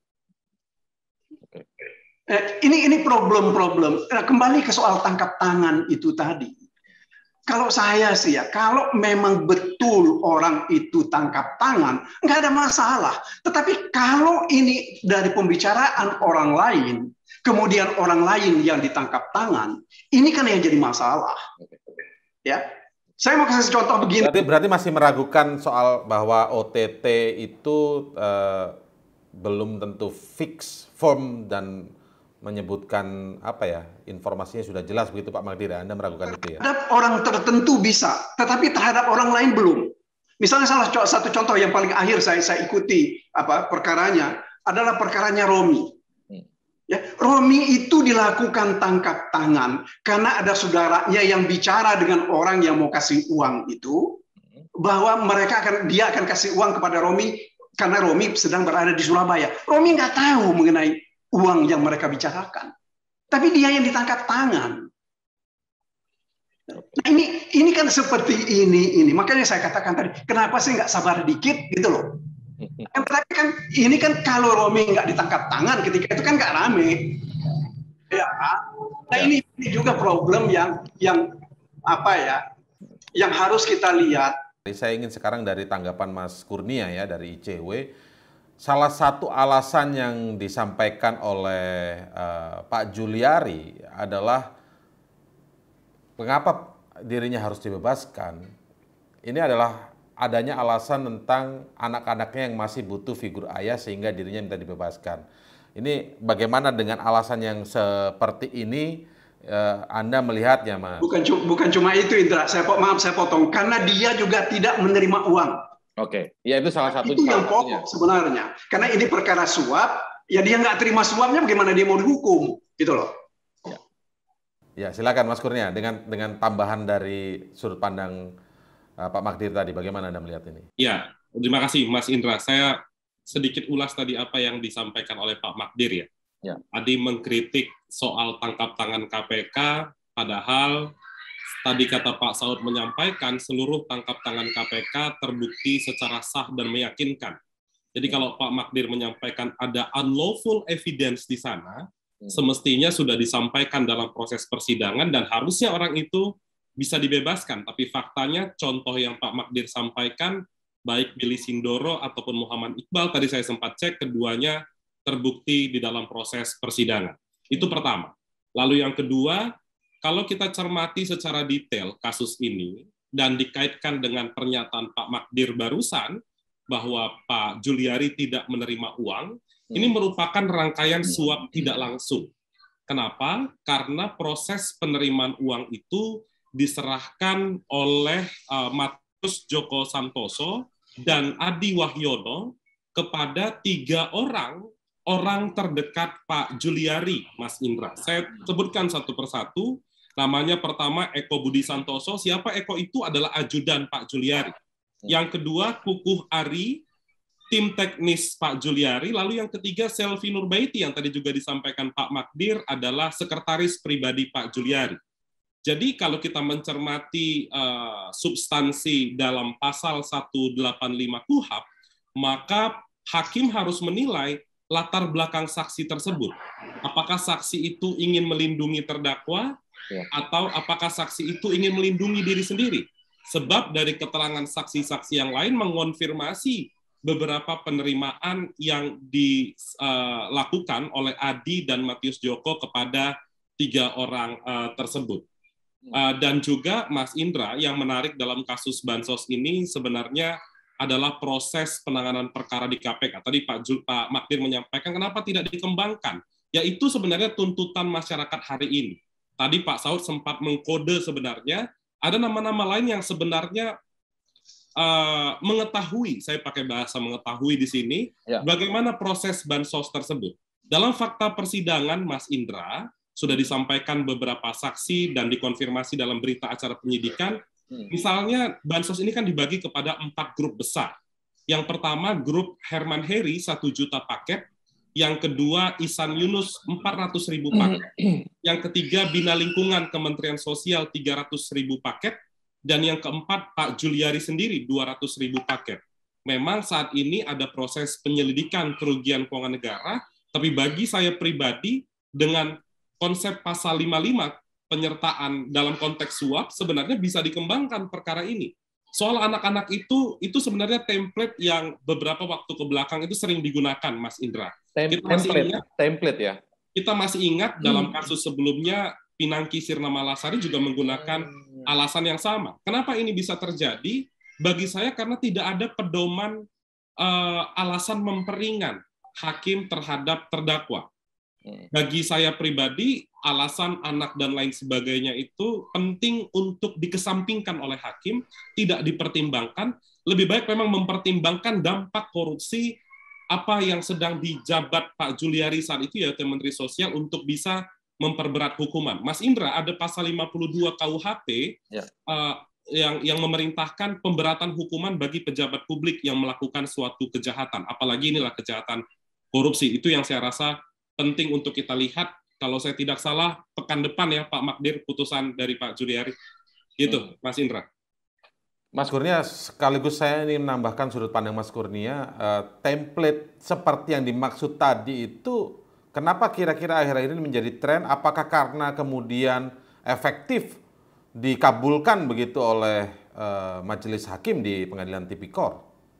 Eh, ini ini problem-problem. Nah, kembali ke soal tangkap tangan itu tadi. Kalau saya sih ya, kalau memang betul orang itu tangkap tangan, nggak ada masalah. Tetapi kalau ini dari pembicaraan orang lain, kemudian orang lain yang ditangkap tangan, ini kan yang jadi masalah. Ya, saya mau kasih contoh begini. Berarti, berarti masih meragukan soal bahwa O T T itu eh, belum tentu fix, firm dan menyebutkan apa ya, informasinya sudah jelas begitu Pak Magdir, Anda meragukan itu ya? Terhadap orang tertentu bisa, tetapi terhadap orang lain belum. Misalnya salah satu contoh yang paling akhir saya saya ikuti apa perkaranya adalah perkaranya Romi. Ya, Romi itu dilakukan tangkap tangan karena ada saudaranya yang bicara dengan orang yang mau kasih uang itu bahwa mereka akan dia akan kasih uang kepada Romi karena Romi sedang berada di Surabaya. Romi nggak tahu mengenai uang yang mereka bicarakan, tapi dia yang ditangkap tangan. Nah, ini ini kan seperti ini ini makanya saya katakan tadi, kenapa sih nggak sabar dikit gitu loh? Tapi kan ini kan kalau Romi nggak ditangkap tangan ketika itu kan nggak rame, ya. Nah ini, ini juga problem yang yang apa ya, yang harus kita lihat Saya ingin sekarang dari tanggapan Mas Kurnia ya dari I C W. Salah satu alasan yang disampaikan oleh uh, Pak Juliari adalah mengapa dirinya harus dibebaskan. Ini adalah adanya alasan tentang anak-anaknya yang masih butuh figur ayah sehingga dirinya minta dibebaskan. Ini bagaimana dengan alasan yang seperti ini? Uh, Anda melihatnya, Mas? Bukan, bukan cuma itu, Indra. Saya maaf, saya potong. Karena dia juga tidak menerima uang. Oke, ya itu salah satu. Itu yang pokok sebenarnya. Karena ini perkara suap, ya dia nggak terima suapnya, bagaimana dia mau dihukum, gitu loh. Ya, ya silakan Mas Kurnia dengan dengan tambahan dari sudut pandang uh, Pak Magdir tadi, bagaimana Anda melihat ini? Ya, terima kasih Mas Indra. Saya sedikit ulas tadi apa yang disampaikan oleh Pak Magdir ya. Ya. Tadi mengkritik soal tangkap tangan K P K, padahal tadi kata Pak Saud menyampaikan seluruh tangkap tangan K P K terbukti secara sah dan meyakinkan. Jadi kalau Pak Magdir menyampaikan ada unlawful evidence di sana, hmm. semestinya sudah disampaikan dalam proses persidangan dan harusnya orang itu bisa dibebaskan. Tapi faktanya contoh yang Pak Magdir sampaikan, baik Billy Sindoro ataupun Muhammad Iqbal, tadi saya sempat cek, keduanya terbukti di dalam proses persidangan. Itu pertama. Lalu yang kedua, kalau kita cermati secara detail kasus ini dan dikaitkan dengan pernyataan Pak Magdir barusan bahwa Pak Juliari tidak menerima uang, ini merupakan rangkaian suap tidak langsung. Kenapa? Karena proses penerimaan uang itu diserahkan oleh uh, Matius Djoko Santoso dan Adi Wahyono kepada tiga orang orang terdekat Pak Juliari, Mas Indra. Saya sebutkan satu persatu. Namanya pertama Eko Budi Santoso. Siapa Eko itu? Adalah ajudan Pak Juliari. Yang kedua Kukuh Ari, tim teknis Pak Juliari. Lalu yang ketiga Selvi Nurbaiti yang tadi juga disampaikan Pak Magdir adalah sekretaris pribadi Pak Juliari. Jadi kalau kita mencermati uh, substansi dalam pasal seratus delapan puluh lima KUHAP, maka hakim harus menilai latar belakang saksi tersebut. Apakah saksi itu ingin melindungi terdakwa, ya, atau apakah saksi itu ingin melindungi diri sendiri? Sebab dari keterangan saksi-saksi yang lain mengonfirmasi beberapa penerimaan yang dilakukan oleh Adi dan Matius Djoko kepada tiga orang uh, tersebut. Uh, dan juga Mas Indra, yang menarik dalam kasus Bansos ini sebenarnya adalah proses penanganan perkara di K P K. Tadi Pak Jul, Pak Magdir menyampaikan kenapa tidak dikembangkan. Yaitu sebenarnya tuntutan masyarakat hari ini. Tadi Pak Saud sempat mengkode sebenarnya ada nama-nama lain yang sebenarnya uh, mengetahui, saya pakai bahasa mengetahui di sini, ya, bagaimana proses bansos tersebut. Dalam fakta persidangan, Mas Indra, sudah disampaikan beberapa saksi dan dikonfirmasi dalam berita acara penyidikan. Misalnya, bansos ini kan dibagi kepada empat grup besar. Yang pertama, grup Herman Heri, satu juta paket. Yang kedua, Ihsan Yunus, empat ratus ribu paket. Yang ketiga, Bina Lingkungan Kementerian Sosial, tiga ratus ribu paket. Dan yang keempat, Pak Juliari sendiri, dua ratus ribu paket. Memang saat ini ada proses penyelidikan kerugian keuangan negara, tapi bagi saya pribadi, dengan konsep pasal lima puluh lima, penyertaan dalam konteks suap, sebenarnya bisa dikembangkan perkara ini. Soal anak-anak itu, itu sebenarnya template yang beberapa waktu ke belakang itu sering digunakan, Mas Indra. Tem kita masih template, ingat, template ya. Kita masih ingat dalam kasus sebelumnya, Pinangki Sirna Malasari juga menggunakan alasan yang sama. Kenapa ini bisa terjadi? Bagi saya karena tidak ada pedoman uh, alasan memperingan hakim terhadap terdakwa. Bagi saya pribadi, alasan anak dan lain sebagainya itu penting untuk dikesampingkan oleh hakim, tidak dipertimbangkan. Lebih baik memang mempertimbangkan dampak korupsi apa yang sedang dijabat Pak Juliari saat itu, yaitu Menteri Sosial, untuk bisa memperberat hukuman. Mas Indra, ada pasal lima puluh dua K U H P ya. uh, yang yang memerintahkan pemberatan hukuman bagi pejabat publik yang melakukan suatu kejahatan, apalagi inilah kejahatan korupsi. Itu yang saya rasa penting untuk kita lihat. Kalau saya tidak salah, pekan depan ya Pak Magdir, putusan dari Pak Juliari. Gitu, hmm. Mas Indra. Mas Kurnia, sekaligus saya ingin menambahkan sudut pandang Mas Kurnia, uh, template seperti yang dimaksud tadi itu, kenapa kira-kira akhir-akhir ini menjadi tren? Apakah karena kemudian efektif dikabulkan begitu oleh uh, majelis hakim di pengadilan tipikor.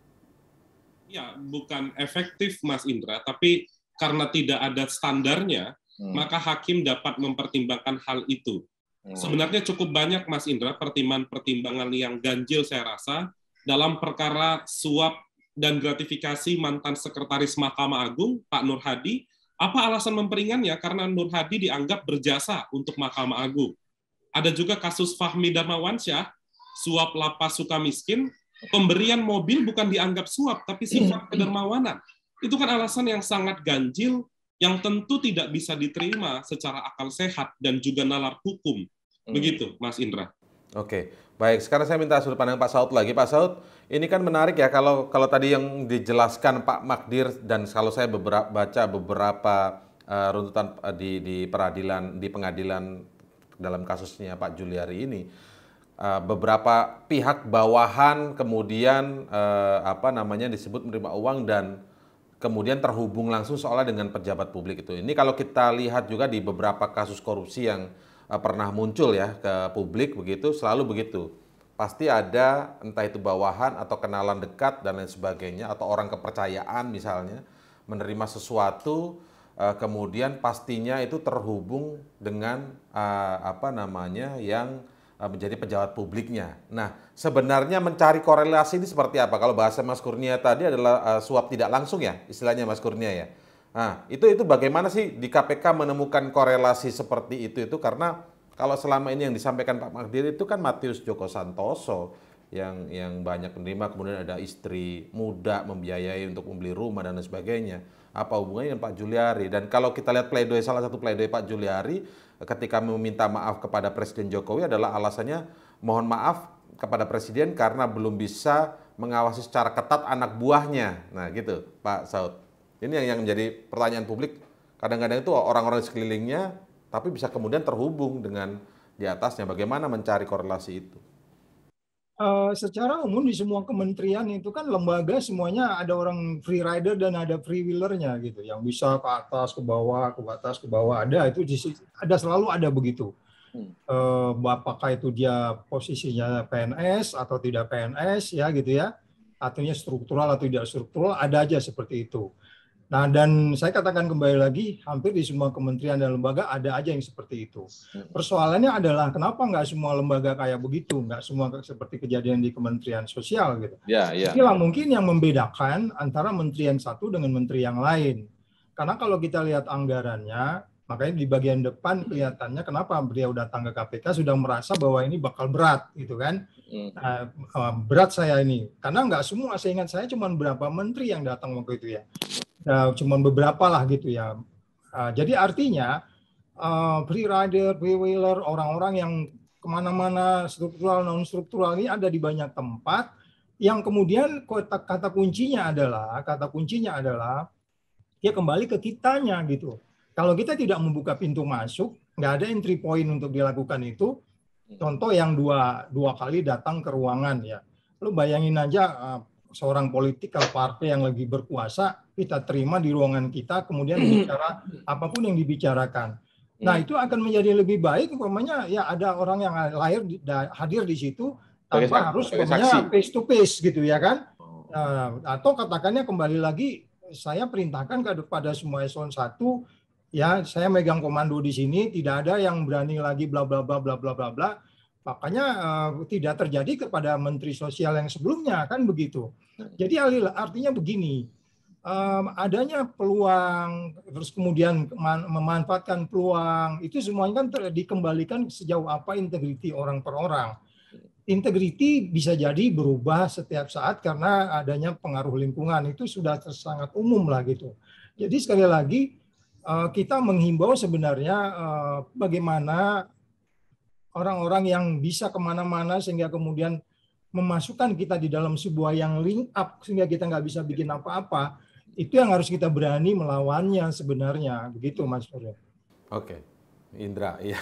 Ya, bukan efektif Mas Indra, tapi karena tidak ada standarnya, hmm. maka hakim dapat mempertimbangkan hal itu. Hmm. Sebenarnya cukup banyak Mas Indra pertimbangan-pertimbangan yang ganjil saya rasa dalam perkara suap dan gratifikasi mantan Sekretaris Mahkamah Agung, Pak Nur Hadi. Apa alasan memperingannya? Karena Nur Hadi dianggap berjasa untuk Mahkamah Agung. Ada juga kasus Fahmi Darmawansyah, suap lapas Sukamiskin, pemberian mobil bukan dianggap suap, tapi sifat kedermawanan. Itu kan alasan yang sangat ganjil, yang tentu tidak bisa diterima secara akal sehat dan juga nalar hukum. Begitu, Mas Indra. Oke, baik. Sekarang saya minta sudut pandang Pak Saud lagi. Pak Saud, ini kan menarik ya, kalau kalau tadi yang dijelaskan Pak Magdir, dan kalau saya beberapa, baca beberapa uh, runtutan uh, di, di peradilan, di pengadilan dalam kasusnya Pak Juliari ini, uh, beberapa pihak bawahan kemudian uh, apa namanya disebut menerima uang dan kemudian terhubung langsung soalnya dengan pejabat publik itu. Ini kalau kita lihat juga di beberapa kasus korupsi yang uh, pernah muncul ya ke publik begitu, selalu begitu. Pasti ada entah itu bawahan atau kenalan dekat dan lain sebagainya, atau orang kepercayaan misalnya menerima sesuatu, uh, kemudian pastinya itu terhubung dengan uh, apa namanya yang uh, menjadi pejabat publiknya. Nah, sebenarnya mencari korelasi ini seperti apa? Kalau bahasa Mas Kurnia tadi adalah uh, suap tidak langsung ya, istilahnya Mas Kurnia ya. Nah, itu itu bagaimana sih di K P K menemukan korelasi seperti itu itu karena kalau selama ini yang disampaikan Pak Magdir itu kan Matius Joko Santoso yang yang banyak menerima, kemudian ada istri muda membiayai untuk membeli rumah dan lain sebagainya. Apa hubungannya dengan Pak Juliari? Dan kalau kita lihat pledoi, salah satu pledoi Pak Juliari ketika meminta maaf kepada Presiden Jokowi adalah alasannya mohon maaf kepada Presiden karena belum bisa mengawasi secara ketat anak buahnya. Nah gitu Pak Saud. Ini yang, yang menjadi pertanyaan publik. Kadang-kadang itu orang-orang di sekelilingnya tapi bisa kemudian terhubung dengan di atasnya. Bagaimana mencari korelasi itu? Uh, secara umum di semua kementerian itu kan lembaga semuanya ada orang free rider dan ada free wheeler-nya gitu, yang bisa ke atas ke bawah, ke atas ke bawah, ada itu di, ada selalu ada begitu. Uh, apakah itu dia posisinya P N S atau tidak P N S ya gitu ya, artinya struktural atau tidak struktural, ada aja seperti itu. Nah, dan saya katakan kembali lagi, hampir di semua kementerian dan lembaga ada aja yang seperti itu. Persoalannya adalah kenapa nggak semua lembaga kayak begitu, nggak semua seperti kejadian di Kementerian Sosial gitu. Ya, ya. Inilah mungkin yang membedakan antara menteri yang satu dengan menteri yang lain. Karena kalau kita lihat anggarannya, makanya di bagian depan kelihatannya kenapa beliau datang ke K P K sudah merasa bahwa ini bakal berat gitu kan. Nah, berat saya ini, karena nggak semua, saya ingat saya cuma berapa menteri yang datang waktu itu ya. Nah, cuma beberapa lah gitu ya. Uh, jadi artinya uh, free rider, free wheeler, orang-orang yang kemana-mana struktural, non struktural ini ada di banyak tempat. Yang kemudian kata, kata kuncinya adalah kata kuncinya adalah dia kembali ke kitanya gitu. Kalau kita tidak membuka pintu masuk, nggak ada entry point untuk dilakukan itu. Contoh yang dua dua kali datang ke ruangan ya. Lu bayangin aja. Uh, seorang politik kalau partai yang lagi berkuasa, kita terima di ruangan kita, kemudian bicara apapun yang dibicarakan. Nah, itu akan menjadi lebih baik, umpamanya ya ada orang yang lahir hadir di situ tanpa harus umpamanya face to face gitu ya kan. Nah, atau katakannya kembali lagi, saya perintahkan kepada semua eselon satu, ya saya megang komando di sini, tidak ada yang berani lagi bla bla bla bla bla bla bla. Makanya uh, tidak terjadi kepada Menteri Sosial yang sebelumnya kan begitu. Jadi artinya begini, um, adanya peluang, terus kemudian memanfaatkan peluang, itu semuanya kan dikembalikan sejauh apa integriti orang per orang. Integriti bisa jadi berubah setiap saat karena adanya pengaruh lingkungan, itu sudah sangat umum lah gitu. Jadi sekali lagi uh, kita menghimbau sebenarnya uh, bagaimana orang-orang yang bisa kemana-mana sehingga kemudian memasukkan kita di dalam sebuah yang link up sehingga kita nggak bisa bikin apa-apa, itu yang harus kita berani melawannya sebenarnya. Begitu Mas Surya. Oke, Indra, iya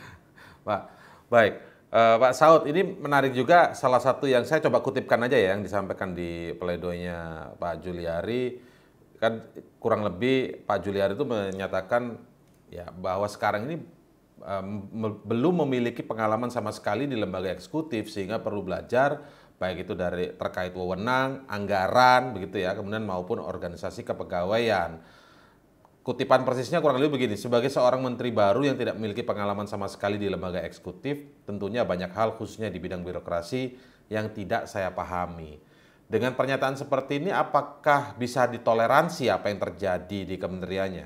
Pak. Baik, uh, Pak Saud, ini menarik juga salah satu yang saya coba kutipkan aja ya yang disampaikan di pledoinya Pak Juliari. Kan kurang lebih Pak Juliari itu menyatakan ya bahwa sekarang ini belum memiliki pengalaman sama sekali di lembaga eksekutif sehingga perlu belajar baik itu dari terkait wewenang, anggaran begitu ya, kemudian maupun organisasi kepegawaian. Kutipan persisnya kurang lebih begini, sebagai seorang menteri baru yang tidak memiliki pengalaman sama sekali di lembaga eksekutif, tentunya banyak hal khususnya di bidang birokrasi yang tidak saya pahami. Dengan pernyataan seperti ini, apakah bisa ditoleransi apa yang terjadi di kementeriannya?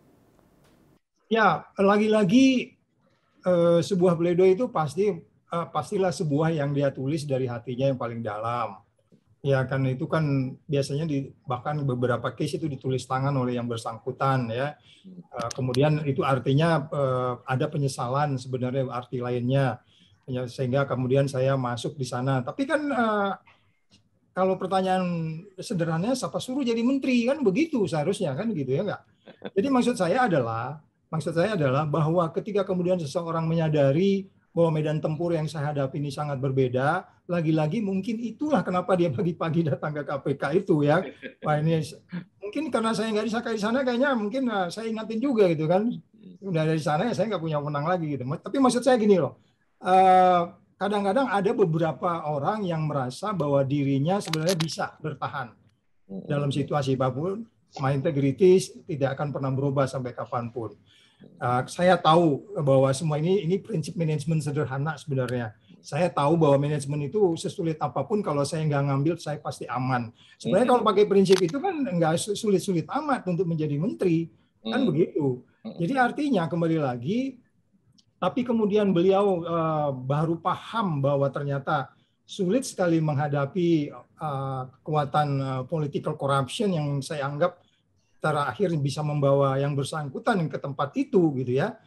Ya, lagi-lagi eh, sebuah pledoi itu pasti eh, pastilah sebuah yang dia tulis dari hatinya yang paling dalam. Ya kan itu kan biasanya di, bahkan beberapa case itu ditulis tangan oleh yang bersangkutan ya. Uh, kemudian itu artinya uh, ada penyesalan sebenarnya arti lainnya ya, sehingga kemudian saya masuk di sana. Tapi kan uh, kalau pertanyaan sederhananya siapa suruh jadi menteri kan begitu seharusnya kan gitu ya enggak. Jadi maksud saya adalah maksud saya adalah bahwa ketika kemudian seseorang menyadari bahwa medan tempur yang saya hadapi ini sangat berbeda, lagi-lagi mungkin itulah kenapa dia pagi-pagi datang ke K P K itu ya. Wah ini mungkin karena saya nggak disangka di sana, kayaknya mungkin uh, saya ingatin juga gitu kan. Udah dari sana ya saya nggak punya menang lagi gitu. Tapi maksud saya gini loh, uh, kadang-kadang ada beberapa orang yang merasa bahwa dirinya sebenarnya bisa bertahan dalam situasi apapun, my integrity tidak akan pernah berubah sampai kapanpun. Uh, saya tahu bahwa semua ini ini prinsip manajemen sederhana sebenarnya. Saya tahu bahwa manajemen itu sesulit apapun kalau saya nggak ngambil saya pasti aman. Sebenarnya kalau pakai prinsip itu kan nggak sulit-sulit amat untuk menjadi menteri kan begitu. Jadi artinya kembali lagi, tapi kemudian beliau uh, baru paham bahwa ternyata sulit sekali menghadapi uh, kekuatan uh, political corruption yang saya anggap terakhir bisa membawa yang bersangkutan ke tempat itu gitu ya.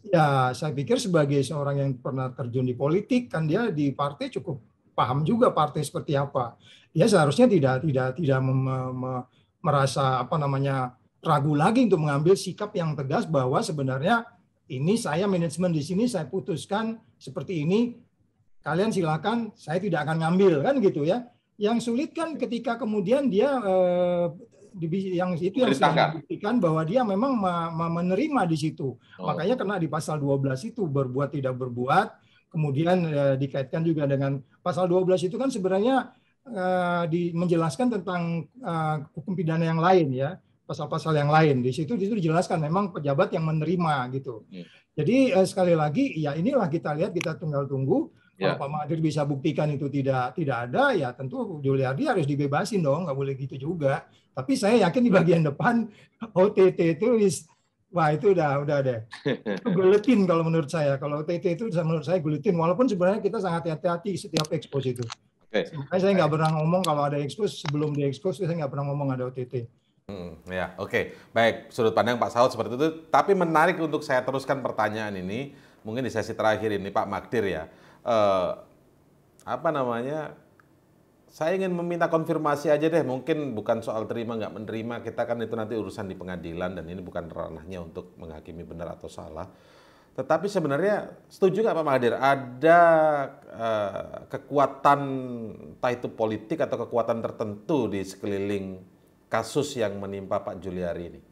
Ya saya pikir sebagai seorang yang pernah terjun di politik kan dia di partai cukup paham juga partai seperti apa. Dia seharusnya tidak tidak tidak mem, me, merasa apa namanya ragu lagi untuk mengambil sikap yang tegas bahwa sebenarnya ini saya manajemen di sini saya putuskan seperti ini. Kalian silakan, saya tidak akan ngambil kan gitu ya. Yang sulit kan ketika kemudian dia eh, yang itu yang sudah dibuktikan bahwa dia memang menerima di situ. Oh. Makanya kena di pasal dua belas itu berbuat tidak berbuat, kemudian eh, dikaitkan juga dengan pasal dua belas itu kan sebenarnya eh, di, menjelaskan tentang eh, hukum pidana yang lain ya, pasal-pasal yang lain. Di situ itu dijelaskan memang pejabat yang menerima gitu. Hmm. Jadi eh, sekali lagi ya inilah kita lihat, kita tinggal tunggu. Kalau ya. Pak Mahathir bisa buktikan itu tidak tidak ada, ya tentu Juliari harus dibebasin dong, nggak boleh gitu juga. Tapi saya yakin di bagian depan O T T itu, is, wah itu udah udah deh. Itu guletin kalau menurut saya. Kalau O T T itu menurut saya guletin, walaupun sebenarnya kita sangat hati-hati setiap ekspos itu. Okay. Makanya saya nggak pernah ngomong kalau ada ekspos, sebelum di ekspos saya nggak pernah ngomong ada O T T. Hmm, ya, oke. Okay. Baik, sudut pandang Pak Saud seperti itu. Tapi menarik untuk saya teruskan pertanyaan ini, mungkin di sesi terakhir ini Pak Magdir ya. Uh, apa namanya, saya ingin meminta konfirmasi aja deh, mungkin bukan soal terima nggak menerima, kita kan itu nanti urusan di pengadilan dan ini bukan ranahnya untuk menghakimi benar atau salah. Tetapi sebenarnya setuju nggak Pak Mahathir ada uh, kekuatan entah itu politik atau kekuatan tertentu di sekeliling kasus yang menimpa Pak Juliari ini?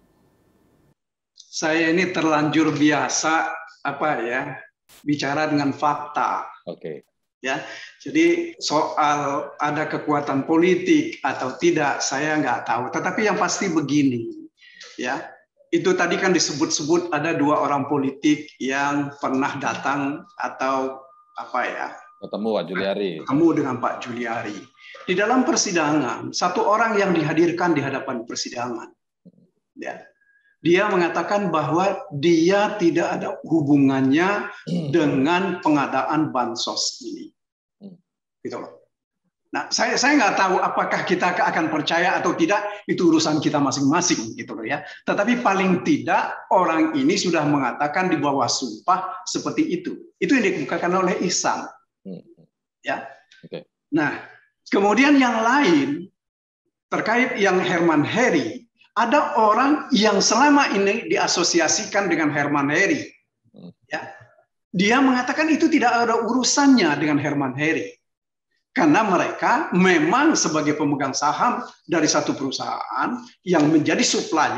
Saya ini terlanjur biasa apa ya bicara dengan fakta. Oke. Okay. Ya, jadi soal ada kekuatan politik atau tidak saya nggak tahu. Tetapi yang pasti begini, ya, itu tadi kan disebut-sebut ada dua orang politik yang pernah datang atau apa ya? Ketemu Pak Juliari. Ketemu dengan Pak Juliari di dalam persidangan. Satu orang yang dihadirkan di hadapan persidangan, ya. Dia mengatakan bahwa dia tidak ada hubungannya dengan pengadaan bansos ini, gitu loh. Nah, saya saya nggak tahu apakah kita akan percaya atau tidak, itu urusan kita masing-masing, gitu loh ya. Tetapi paling tidak orang ini sudah mengatakan di bawah sumpah seperti itu. Itu yang dikemukakan oleh Ihsan, ya. Nah, kemudian yang lain terkait yang Herman Heri. Ada orang yang selama ini diasosiasikan dengan Herman Heri. Ya. Dia mengatakan itu tidak ada urusannya dengan Herman Heri. Karena mereka memang sebagai pemegang saham dari satu perusahaan yang menjadi supplier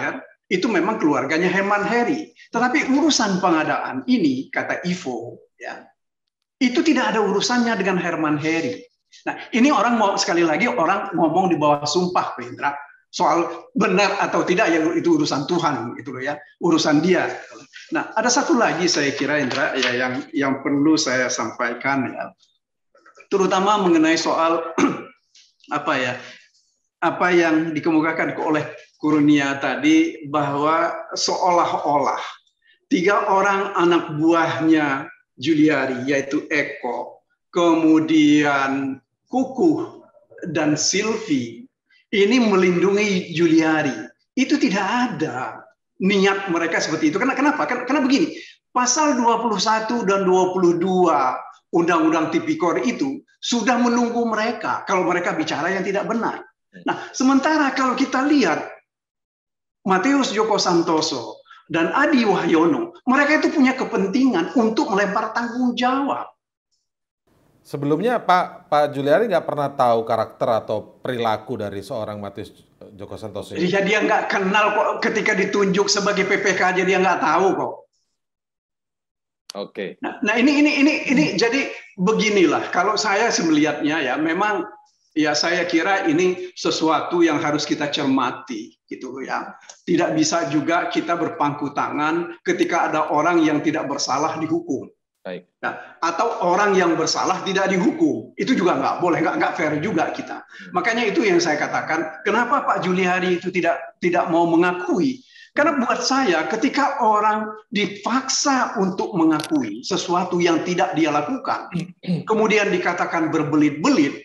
itu memang keluarganya Herman Heri. Tetapi urusan pengadaan ini, kata Ivo, ya, itu tidak ada urusannya dengan Herman Heri. Nah, ini orang mau sekali lagi orang ngomong di bawah sumpah, Pak Indra, soal benar atau tidak ya itu urusan Tuhan, gitu loh ya, urusan dia. Nah, ada satu lagi saya kira Indra ya yang yang perlu saya sampaikan ya, terutama mengenai soal apa ya, apa yang dikemukakan oleh Kurnia tadi bahwa seolah-olah tiga orang anak buahnya Juliari yaitu Eko, kemudian Kukuh dan Silvi ini melindungi Juliari. Itu tidak ada niat mereka seperti itu. Karena kenapa? Karena begini, pasal dua puluh satu dan dua puluh dua Undang-Undang Tipikor itu sudah menunggu mereka kalau mereka bicara yang tidak benar. Nah, sementara kalau kita lihat Matius Joko Santoso dan Adi Wahyono, mereka itu punya kepentingan untuk melempar tanggung jawab. Sebelumnya Pak Pak Juliari nggak pernah tahu karakter atau perilaku dari seorang Matius Joko Santoso. Jadi dia nggak kenal kok ketika ditunjuk sebagai P P K aja dia nggak tahu kok. Oke. Nah, nah ini ini ini ini jadi beginilah kalau saya melihatnya ya memang ya saya kira ini sesuatu yang harus kita cermati gitu ya. Tidak bisa juga kita berpangku tangan ketika ada orang yang tidak bersalah dihukum. Baik. Nah, atau orang yang bersalah tidak dihukum, itu juga nggak boleh, nggak nggak fair juga kita. Makanya itu yang saya katakan, kenapa Pak Juliari itu tidak tidak mau mengakui? Karena buat saya, ketika orang dipaksa untuk mengakui sesuatu yang tidak dia lakukan, kemudian dikatakan berbelit-belit,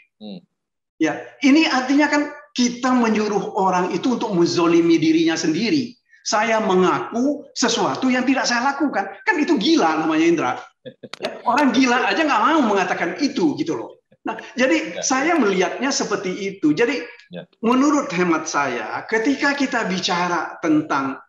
ya ini artinya kan kita menyuruh orang itu untuk menzolimi dirinya sendiri. Saya mengaku sesuatu yang tidak saya lakukan, kan itu gila namanya Indra. Ya, orang gila aja nggak mau mengatakan itu gitu loh. Nah, jadi ya, saya melihatnya seperti itu. Jadi ya, menurut hemat saya, ketika kita bicara tentang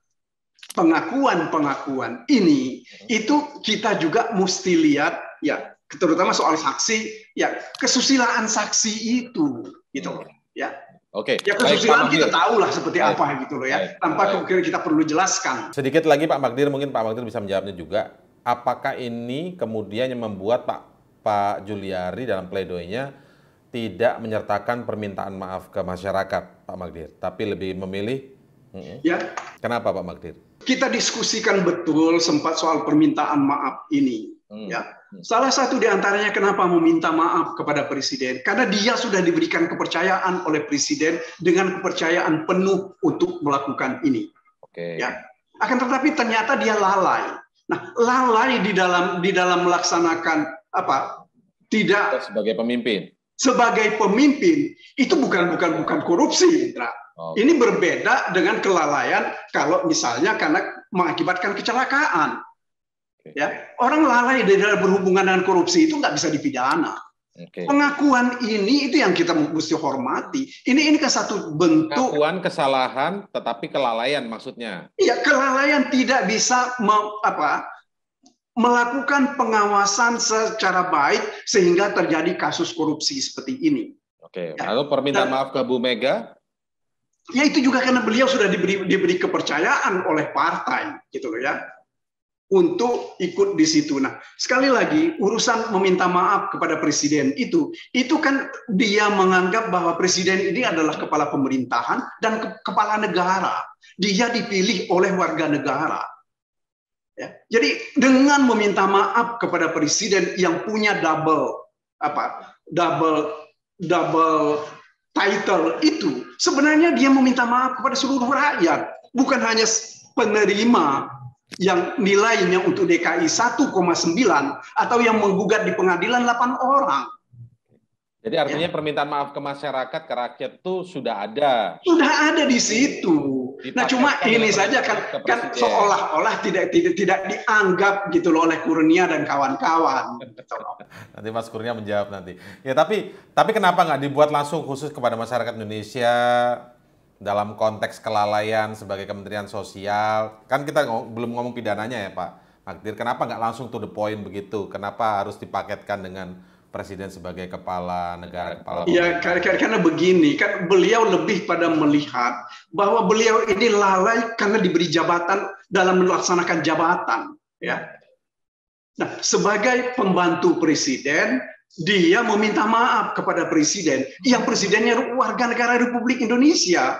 pengakuan-pengakuan ini, itu kita juga mesti lihat ya, terutama soal saksi, ya kesusilaan saksi itu, gitu loh. Ya. Oke. Ya kesusilaan kita tahulah seperti baik, apa gitu loh ya, baik, tanpa baik, kita perlu jelaskan. Sedikit lagi Pak Magdir, mungkin Pak Magdir bisa menjawabnya juga. Apakah ini kemudian yang membuat Pak Pak Juliari dalam pledoinya tidak menyertakan permintaan maaf ke masyarakat, Pak Magdir, tapi lebih memilih? Mm-hmm. Ya. Kenapa Pak Magdir? Kita diskusikan betul sempat soal permintaan maaf ini. Hmm. Ya. Salah satu di antaranya kenapa meminta maaf kepada Presiden, karena dia sudah diberikan kepercayaan oleh Presiden dengan kepercayaan penuh untuk melakukan ini. Oke. Ya. Akan tetapi ternyata dia lalai. Nah, lalai di dalam di dalam melaksanakan apa? Tidak sebagai pemimpin. Sebagai pemimpin itu bukan bukan bukan korupsi, Indra. Oh. Ini berbeda dengan kelalaian kalau misalnya karena mengakibatkan kecelakaan. Okay. Ya, orang lalai di dalam berhubungan dengan korupsi itu nggak bisa dipidana. Okay. Pengakuan ini itu yang kita mesti hormati. Ini ini kan satu bentuk pengakuan kesalahan, tetapi kelalaian maksudnya. Iya, kelalaian tidak bisa me, apa, melakukan pengawasan secara baik sehingga terjadi kasus korupsi seperti ini. Oke. Ya. Lalu permintaan Dan, maaf ke Bu Mega? Ya itu juga karena beliau sudah diberi diberi kepercayaan oleh partai, gitu loh ya, untuk ikut di situ. Nah, sekali lagi urusan meminta maaf kepada Presiden itu, itu kan dia menganggap bahwa Presiden ini adalah kepala pemerintahan dan ke kepala negara. Dia dipilih oleh warga negara. Ya. Jadi dengan meminta maaf kepada Presiden yang punya double apa, double double title itu, sebenarnya dia meminta maaf kepada seluruh rakyat, bukan hanya penerima yang nilainya untuk D K I satu koma sembilan atau yang menggugat di pengadilan delapan orang. Jadi artinya ya, permintaan maaf ke masyarakat, ke rakyat itu sudah ada. Sudah ada di situ. Nah cuma ini saja kan, kan seolah-olah tidak, tidak tidak dianggap gitu loh oleh Kurnia dan kawan-kawan. Nanti Mas Kurnia menjawab nanti. Ya tapi tapi kenapa nggak dibuat langsung khusus kepada masyarakat Indonesia dalam konteks kelalaian sebagai Kementerian Sosial? Kan kita ngomong, belum ngomong pidananya ya Pak Magdir. Kenapa nggak langsung to the point begitu? Kenapa harus dipaketkan dengan presiden sebagai kepala negara, kepala ya karena, karena begini, kan beliau lebih pada melihat bahwa beliau ini lalai karena diberi jabatan dalam melaksanakan jabatan, ya. Nah, sebagai pembantu presiden, dia meminta maaf kepada presiden, yang presidennya warga negara Republik Indonesia.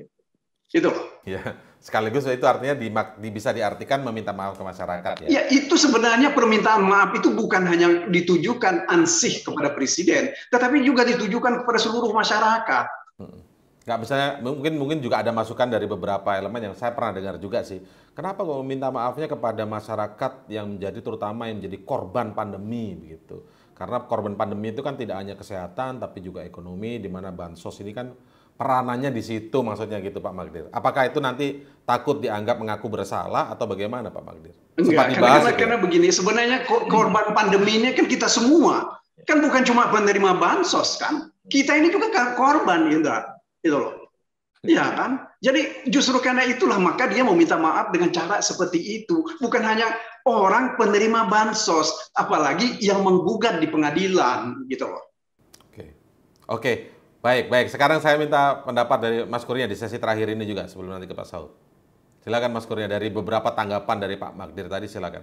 Itu. Ya, sekaligus itu artinya di, di, bisa diartikan meminta maaf ke masyarakat. Ya? Ya, itu sebenarnya permintaan maaf itu bukan hanya ditujukan ansih kepada presiden, tetapi juga ditujukan kepada seluruh masyarakat. Hmm. Nggak, misalnya mungkin mungkin juga ada masukan dari beberapa elemen yang saya pernah dengar juga sih. Kenapa kok meminta maafnya kepada masyarakat yang menjadi terutama yang menjadi korban pandemi begitu? Karena korban pandemi itu kan tidak hanya kesehatan tapi juga ekonomi, di mana bansos ini kan peranannya di situ, maksudnya gitu Pak Magdir. Apakah itu nanti takut dianggap mengaku bersalah atau bagaimana Pak Magdir? Enggak, karena, karena, karena begini, sebenarnya korban pandemi ini kan kita semua, kan bukan cuma penerima bansos kan, kita ini juga korban, Indra, itu loh. Ya kan? Jadi justru karena itulah maka dia meminta maaf dengan cara seperti itu, bukan hanya orang penerima bansos, apalagi yang menggugat di pengadilan, gitu loh. Oke, oke. Baik, baik. Sekarang saya minta pendapat dari Mas Kurnia di sesi terakhir ini juga sebelum nanti ke Pak Saud. Silakan Mas Kurnia, dari beberapa tanggapan dari Pak Magdir tadi, silakan.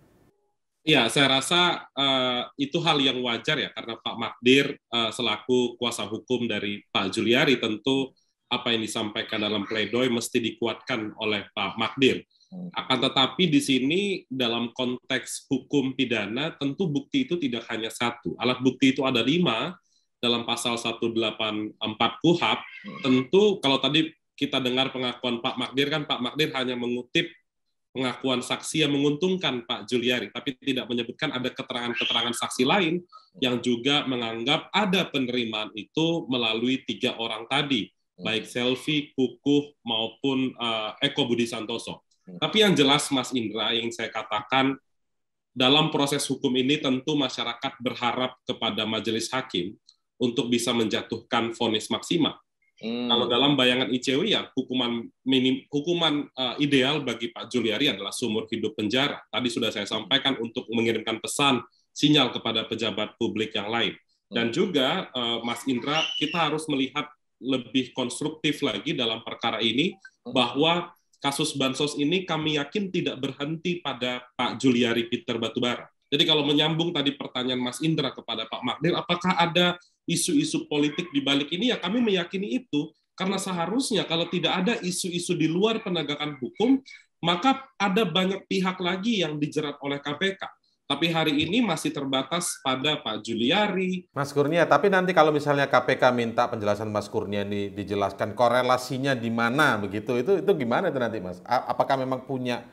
Ya, saya rasa uh, itu hal yang wajar ya, karena Pak Magdir uh, selaku kuasa hukum dari Pak Juliari tentu apa yang disampaikan dalam pledoi mesti dikuatkan oleh Pak Magdir. Akan tetapi di sini dalam konteks hukum pidana tentu bukti itu tidak hanya satu. Alat bukti itu ada lima. Dalam pasal seratus delapan puluh empat K U H A P, tentu kalau tadi kita dengar pengakuan Pak Magdir, kan Pak Magdir hanya mengutip pengakuan saksi yang menguntungkan Pak Juliari, tapi tidak menyebutkan ada keterangan-keterangan saksi lain yang juga menganggap ada penerimaan itu melalui tiga orang tadi, baik Selvi, Kukuh, maupun uh, Eko Budi Santoso. Tapi yang jelas Mas Indra, yang saya katakan, dalam proses hukum ini tentu masyarakat berharap kepada majelis hakim untuk bisa menjatuhkan vonis maksimal. Hmm. Kalau dalam bayangan I C W ya hukuman minim, hukuman uh, ideal bagi Pak Juliari adalah seumur hidup penjara. Tadi sudah saya sampaikan untuk mengirimkan pesan sinyal kepada pejabat publik yang lain. Dan juga uh, Mas Indra, kita harus melihat lebih konstruktif lagi dalam perkara ini, bahwa kasus bansos ini kami yakin tidak berhenti pada Pak Juliari Peter Batubara. Jadi kalau menyambung tadi pertanyaan Mas Indra kepada Pak Magdir, apakah ada isu-isu politik di balik ini? Ya kami meyakini itu, karena seharusnya kalau tidak ada isu-isu di luar penegakan hukum, maka ada banyak pihak lagi yang dijerat oleh K P K. Tapi hari ini masih terbatas pada Pak Juliari. Mas Kurnia, tapi nanti kalau misalnya K P K minta penjelasan Mas Kurnia ini dijelaskan korelasinya di mana begitu, itu itu gimana itu nanti Mas? Apakah memang punya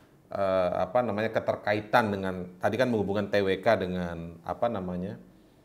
uh, apa namanya keterkaitan dengan tadi kan menghubungkan T W K dengan apa namanya?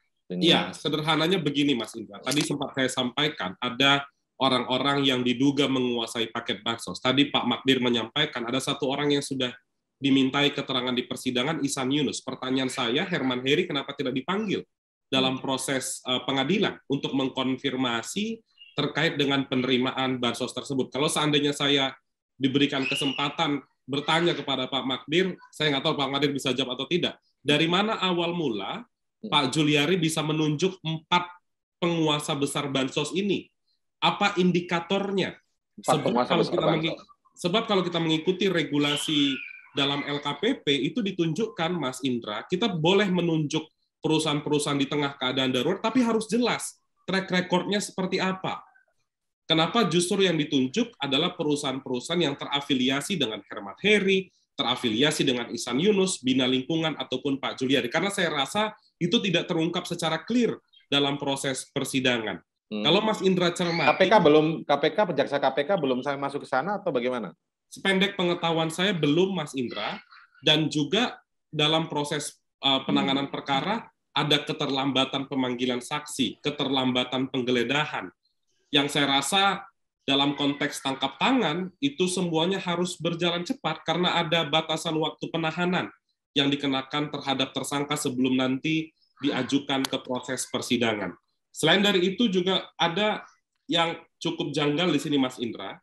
Iya, sederhananya begini Mas Indra. Tadi sempat saya sampaikan ada orang-orang yang diduga menguasai paket bansos. Tadi Pak Magdir menyampaikan ada satu orang yang sudah dimintai keterangan di persidangan, Ihsan Yunus. Pertanyaan saya, Herman Heri kenapa tidak dipanggil dalam proses uh, pengadilan untuk mengkonfirmasi terkait dengan penerimaan bansos tersebut? Kalau seandainya saya diberikan kesempatan bertanya kepada Pak Magdir, saya nggak tahu Pak Magdir bisa jawab atau tidak. Dari mana awal mula Pak Juliari bisa menunjuk empat penguasa besar bansos ini? Apa indikatornya? Sebab kalau, kita sebab kalau kita mengikuti regulasi dalam L K P P itu ditunjukkan, Mas Indra, kita boleh menunjuk perusahaan-perusahaan di tengah keadaan darurat, tapi harus jelas track record-nya seperti apa. Kenapa justru yang ditunjuk adalah perusahaan-perusahaan yang terafiliasi dengan Herman Heri, terafiliasi dengan Ihsan Yunus, Bina Lingkungan, ataupun Pak Juliari. Karena saya rasa itu tidak terungkap secara clear dalam proses persidangan. Hmm. Kalau Mas Indra cermati, K P K belum, K P K, penjaksa K P K belum saya masuk ke sana atau bagaimana? Sependek pengetahuan saya belum, Mas Indra, dan juga dalam proses uh, penanganan hmm. perkara ada keterlambatan pemanggilan saksi, keterlambatan penggeledahan, yang saya rasa dalam konteks tangkap tangan itu semuanya harus berjalan cepat karena ada batasan waktu penahanan yang dikenakan terhadap tersangka sebelum nanti diajukan ke proses persidangan. Selain dari itu juga ada yang cukup janggal di sini, Mas Indra.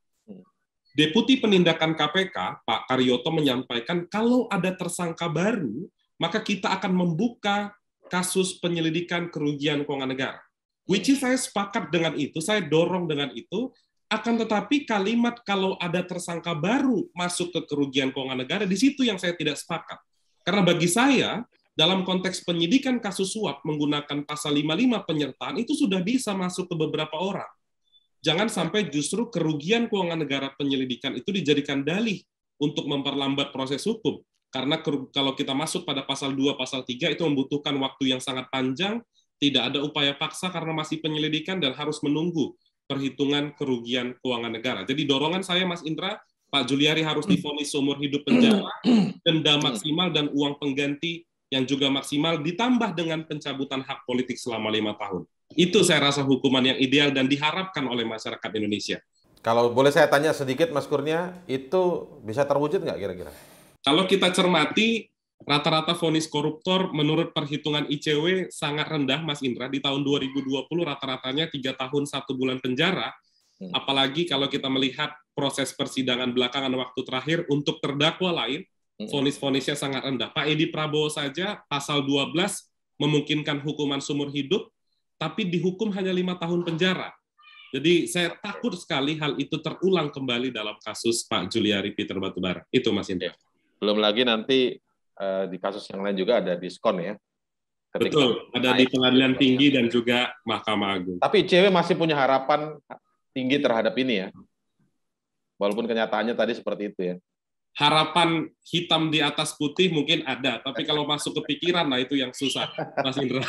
Deputi Penindakan K P K, Pak Karyoto, menyampaikan kalau ada tersangka baru, maka kita akan membuka kasus penyelidikan kerugian keuangan negara. Which is saya sepakat dengan itu, saya dorong dengan itu, akan tetapi kalimat kalau ada tersangka baru masuk ke kerugian keuangan negara, di situ yang saya tidak sepakat. Karena bagi saya, dalam konteks penyidikan kasus suap menggunakan pasal lima puluh lima penyertaan, itu sudah bisa masuk ke beberapa orang. Jangan sampai justru kerugian keuangan negara penyelidikan itu dijadikan dalih untuk memperlambat proses hukum. Karena kalau kita masuk pada pasal dua, pasal tiga, itu membutuhkan waktu yang sangat panjang, tidak ada upaya paksa karena masih penyelidikan dan harus menunggu perhitungan kerugian keuangan negara. Jadi dorongan saya, Mas Indra, Pak Juliari harus divonis seumur hidup penjara, denda maksimal dan uang pengganti yang juga maksimal, ditambah dengan pencabutan hak politik selama lima tahun. Itu saya rasa hukuman yang ideal dan diharapkan oleh masyarakat Indonesia. Kalau boleh saya tanya sedikit, Mas Kurnia, itu bisa terwujud nggak kira-kira? Kalau kita cermati, rata-rata vonis koruptor menurut perhitungan I C W sangat rendah, Mas Indra. Di tahun dua ribu dua puluh rata-ratanya tiga tahun satu bulan penjara. Hmm. Apalagi kalau kita melihat proses persidangan belakangan waktu terakhir untuk terdakwa lain, vonis-vonisnya sangat rendah. Pak Edi Prabowo saja pasal dua belas memungkinkan hukuman seumur hidup, tapi dihukum hanya lima tahun penjara. Jadi saya takut sekali hal itu terulang kembali dalam kasus Pak Juliari Peter Batubara. Itu Mas Indra. Belum lagi nanti uh, di kasus yang lain juga ada diskon ya. Ketika betul, ada di Pengadilan Tinggi dan juga Mahkamah Agung. Tapi I C W masih punya harapan tinggi terhadap ini ya. Walaupun kenyataannya tadi seperti itu ya. Harapan hitam di atas putih mungkin ada, tapi kalau masuk ke pikiran, nah itu yang susah, Mas Indra.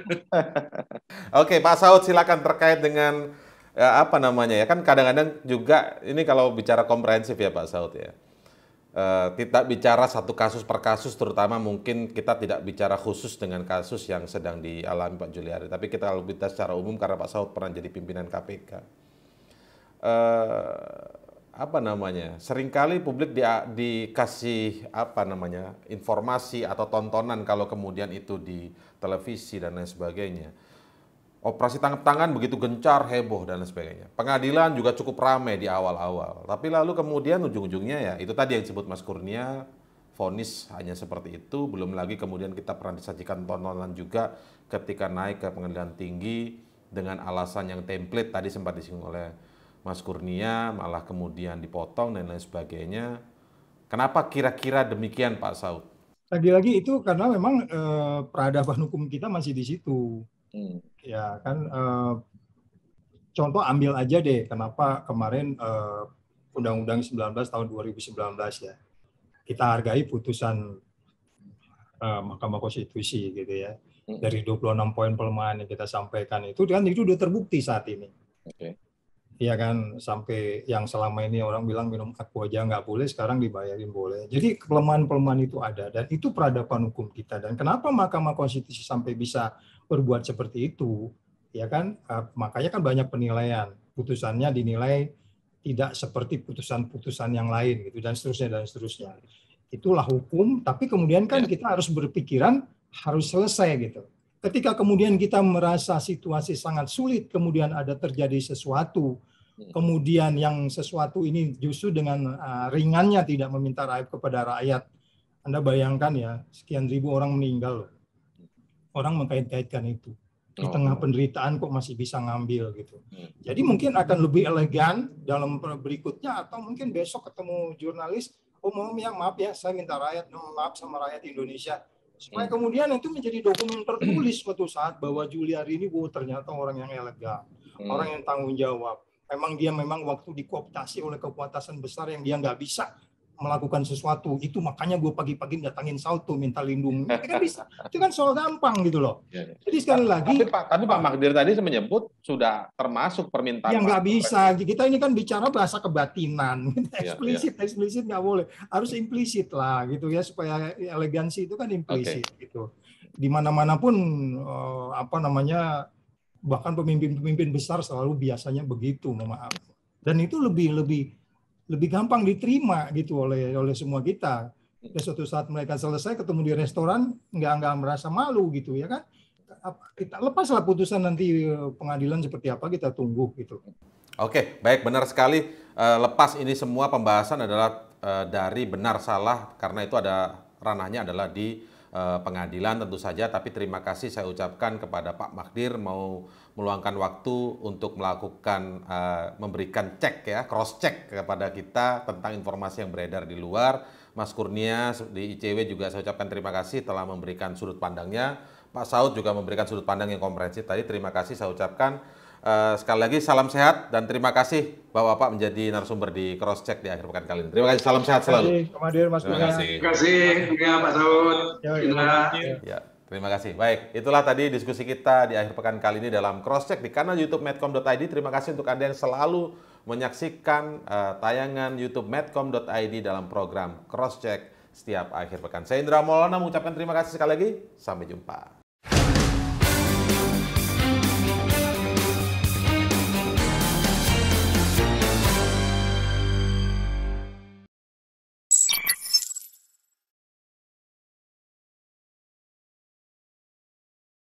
Oke, Pak Saud, silakan terkait dengan ya, apa namanya ya, kan kadang-kadang juga ini kalau bicara komprehensif ya Pak Saud ya. Uh, tidak bicara satu kasus per kasus, terutama mungkin kita tidak bicara khusus dengan kasus yang sedang dialami Pak Juliari, tapi kita kalau bicara secara umum karena Pak Saud pernah jadi pimpinan K P K. Uh, apa namanya? Seringkali publik di, dikasih apa namanya informasi atau tontonan kalau kemudian itu di televisi dan lain sebagainya. Operasi tangkap tangan begitu gencar, heboh, dan lain sebagainya. Pengadilan juga cukup ramai di awal-awal. Tapi lalu kemudian ujung-ujungnya ya, itu tadi yang disebut Mas Kurnia, vonis hanya seperti itu. Belum lagi kemudian kita pernah disajikan tontonan juga ketika naik ke pengadilan tinggi dengan alasan yang template tadi sempat disinggung oleh Mas Kurnia, malah kemudian dipotong dan lain sebagainya. Kenapa kira-kira demikian Pak Saud? Lagi-lagi itu karena memang eh, peradaban hukum kita masih di situ. Hmm. Ya kan, eh, contoh ambil aja deh kenapa kemarin eh, Undang-Undang sembilan belas tahun dua ribu sembilan belas ya, kita hargai putusan eh, Mahkamah Konstitusi gitu ya, hmm. dari dua puluh enam poin pelemahan yang kita sampaikan itu kan itu udah terbukti saat ini. Okay. Ya kan, sampai yang selama ini orang bilang minum aku aja nggak boleh, sekarang dibayarin boleh. Jadi kelemahan-kelemahan itu ada dan itu peradaban hukum kita. Dan kenapa Mahkamah Konstitusi sampai bisa berbuat seperti itu? Ya kan, makanya kan banyak penilaian, putusannya dinilai tidak seperti putusan-putusan yang lain gitu dan seterusnya dan seterusnya. Itulah hukum, tapi kemudian kan kita harus berpikiran harus selesai gitu. Ketika kemudian kita merasa situasi sangat sulit, kemudian ada terjadi sesuatu, kemudian yang sesuatu ini justru dengan uh, ringannya tidak meminta rakyat kepada rakyat. Anda bayangkan ya, sekian ribu orang meninggal. Orang mengkait-kaitkan itu. Di tengah penderitaan kok masih bisa ngambil gitu. Jadi mungkin akan lebih elegan dalam berikutnya, atau mungkin besok ketemu jurnalis, oh maaf ya, maaf ya, saya minta rakyat, maaf sama rakyat Indonesia. Supaya kemudian itu menjadi dokumen tertulis suatu saat bahwa Juliari ini oh, ternyata orang yang elegan, hmm. orang yang tanggung jawab. Memang dia memang waktu dikooptasi oleh kekuatan besar yang dia nggak bisa melakukan sesuatu. Itu makanya gue pagi-pagi datangin Saud tuh minta lindung. Itu kan bisa. Itu kan soal gampang gitu loh. Jadi sekali lagi. Tapi Pak, tapi Pak Magdir tadi menyebut sudah termasuk permintaan. Yang nggak bisa. Kita ini kan bicara bahasa kebatinan. Eksplisit, ya, ya. Eksplisit nggak boleh. Harus implisit lah gitu ya, supaya elegansi itu kan implisit okay. gitu. Di mana-mana pun apa namanya, bahkan pemimpin-pemimpin besar selalu biasanya begitu, maaf. Dan itu lebih lebih lebih gampang diterima gitu oleh oleh semua kita. Dan suatu saat mereka selesai ketemu di restoran, nggak nggak merasa malu gitu ya kan. Kita lepaslah putusan nanti pengadilan seperti apa, kita tunggu gitu. Oke, baik, benar sekali. Lepas ini semua pembahasan adalah dari benar salah, karena itu ada ranahnya adalah di eh, pengadilan tentu saja, tapi terima kasih saya ucapkan kepada Pak Magdir mau meluangkan waktu untuk melakukan eh, memberikan cek ya, cross check kepada kita tentang informasi yang beredar di luar. Mas Kurnia di I C W juga saya ucapkan terima kasih telah memberikan sudut pandangnya. Pak Saud juga memberikan sudut pandang yang komprehensif tadi. Terima kasih saya ucapkan. Uh, sekali lagi salam sehat dan terima kasih Bapak-Bapak menjadi narasumber di Cross Check di akhir pekan kali ini. Terima kasih, salam sehat selalu. Terima kasih, Mas Terima kasih. Terima kasih, ya, Pak Saud. Ya, Indra. Ya, terima kasih. Baik, itulah tadi diskusi kita di akhir pekan kali ini dalam Cross Check di kanal YouTube medcom dot i d. Terima kasih untuk Anda yang selalu menyaksikan uh, tayangan YouTube medcom dot i d dalam program Cross Check setiap akhir pekan. Saya Indra Maulana mengucapkan terima kasih sekali lagi. Sampai jumpa.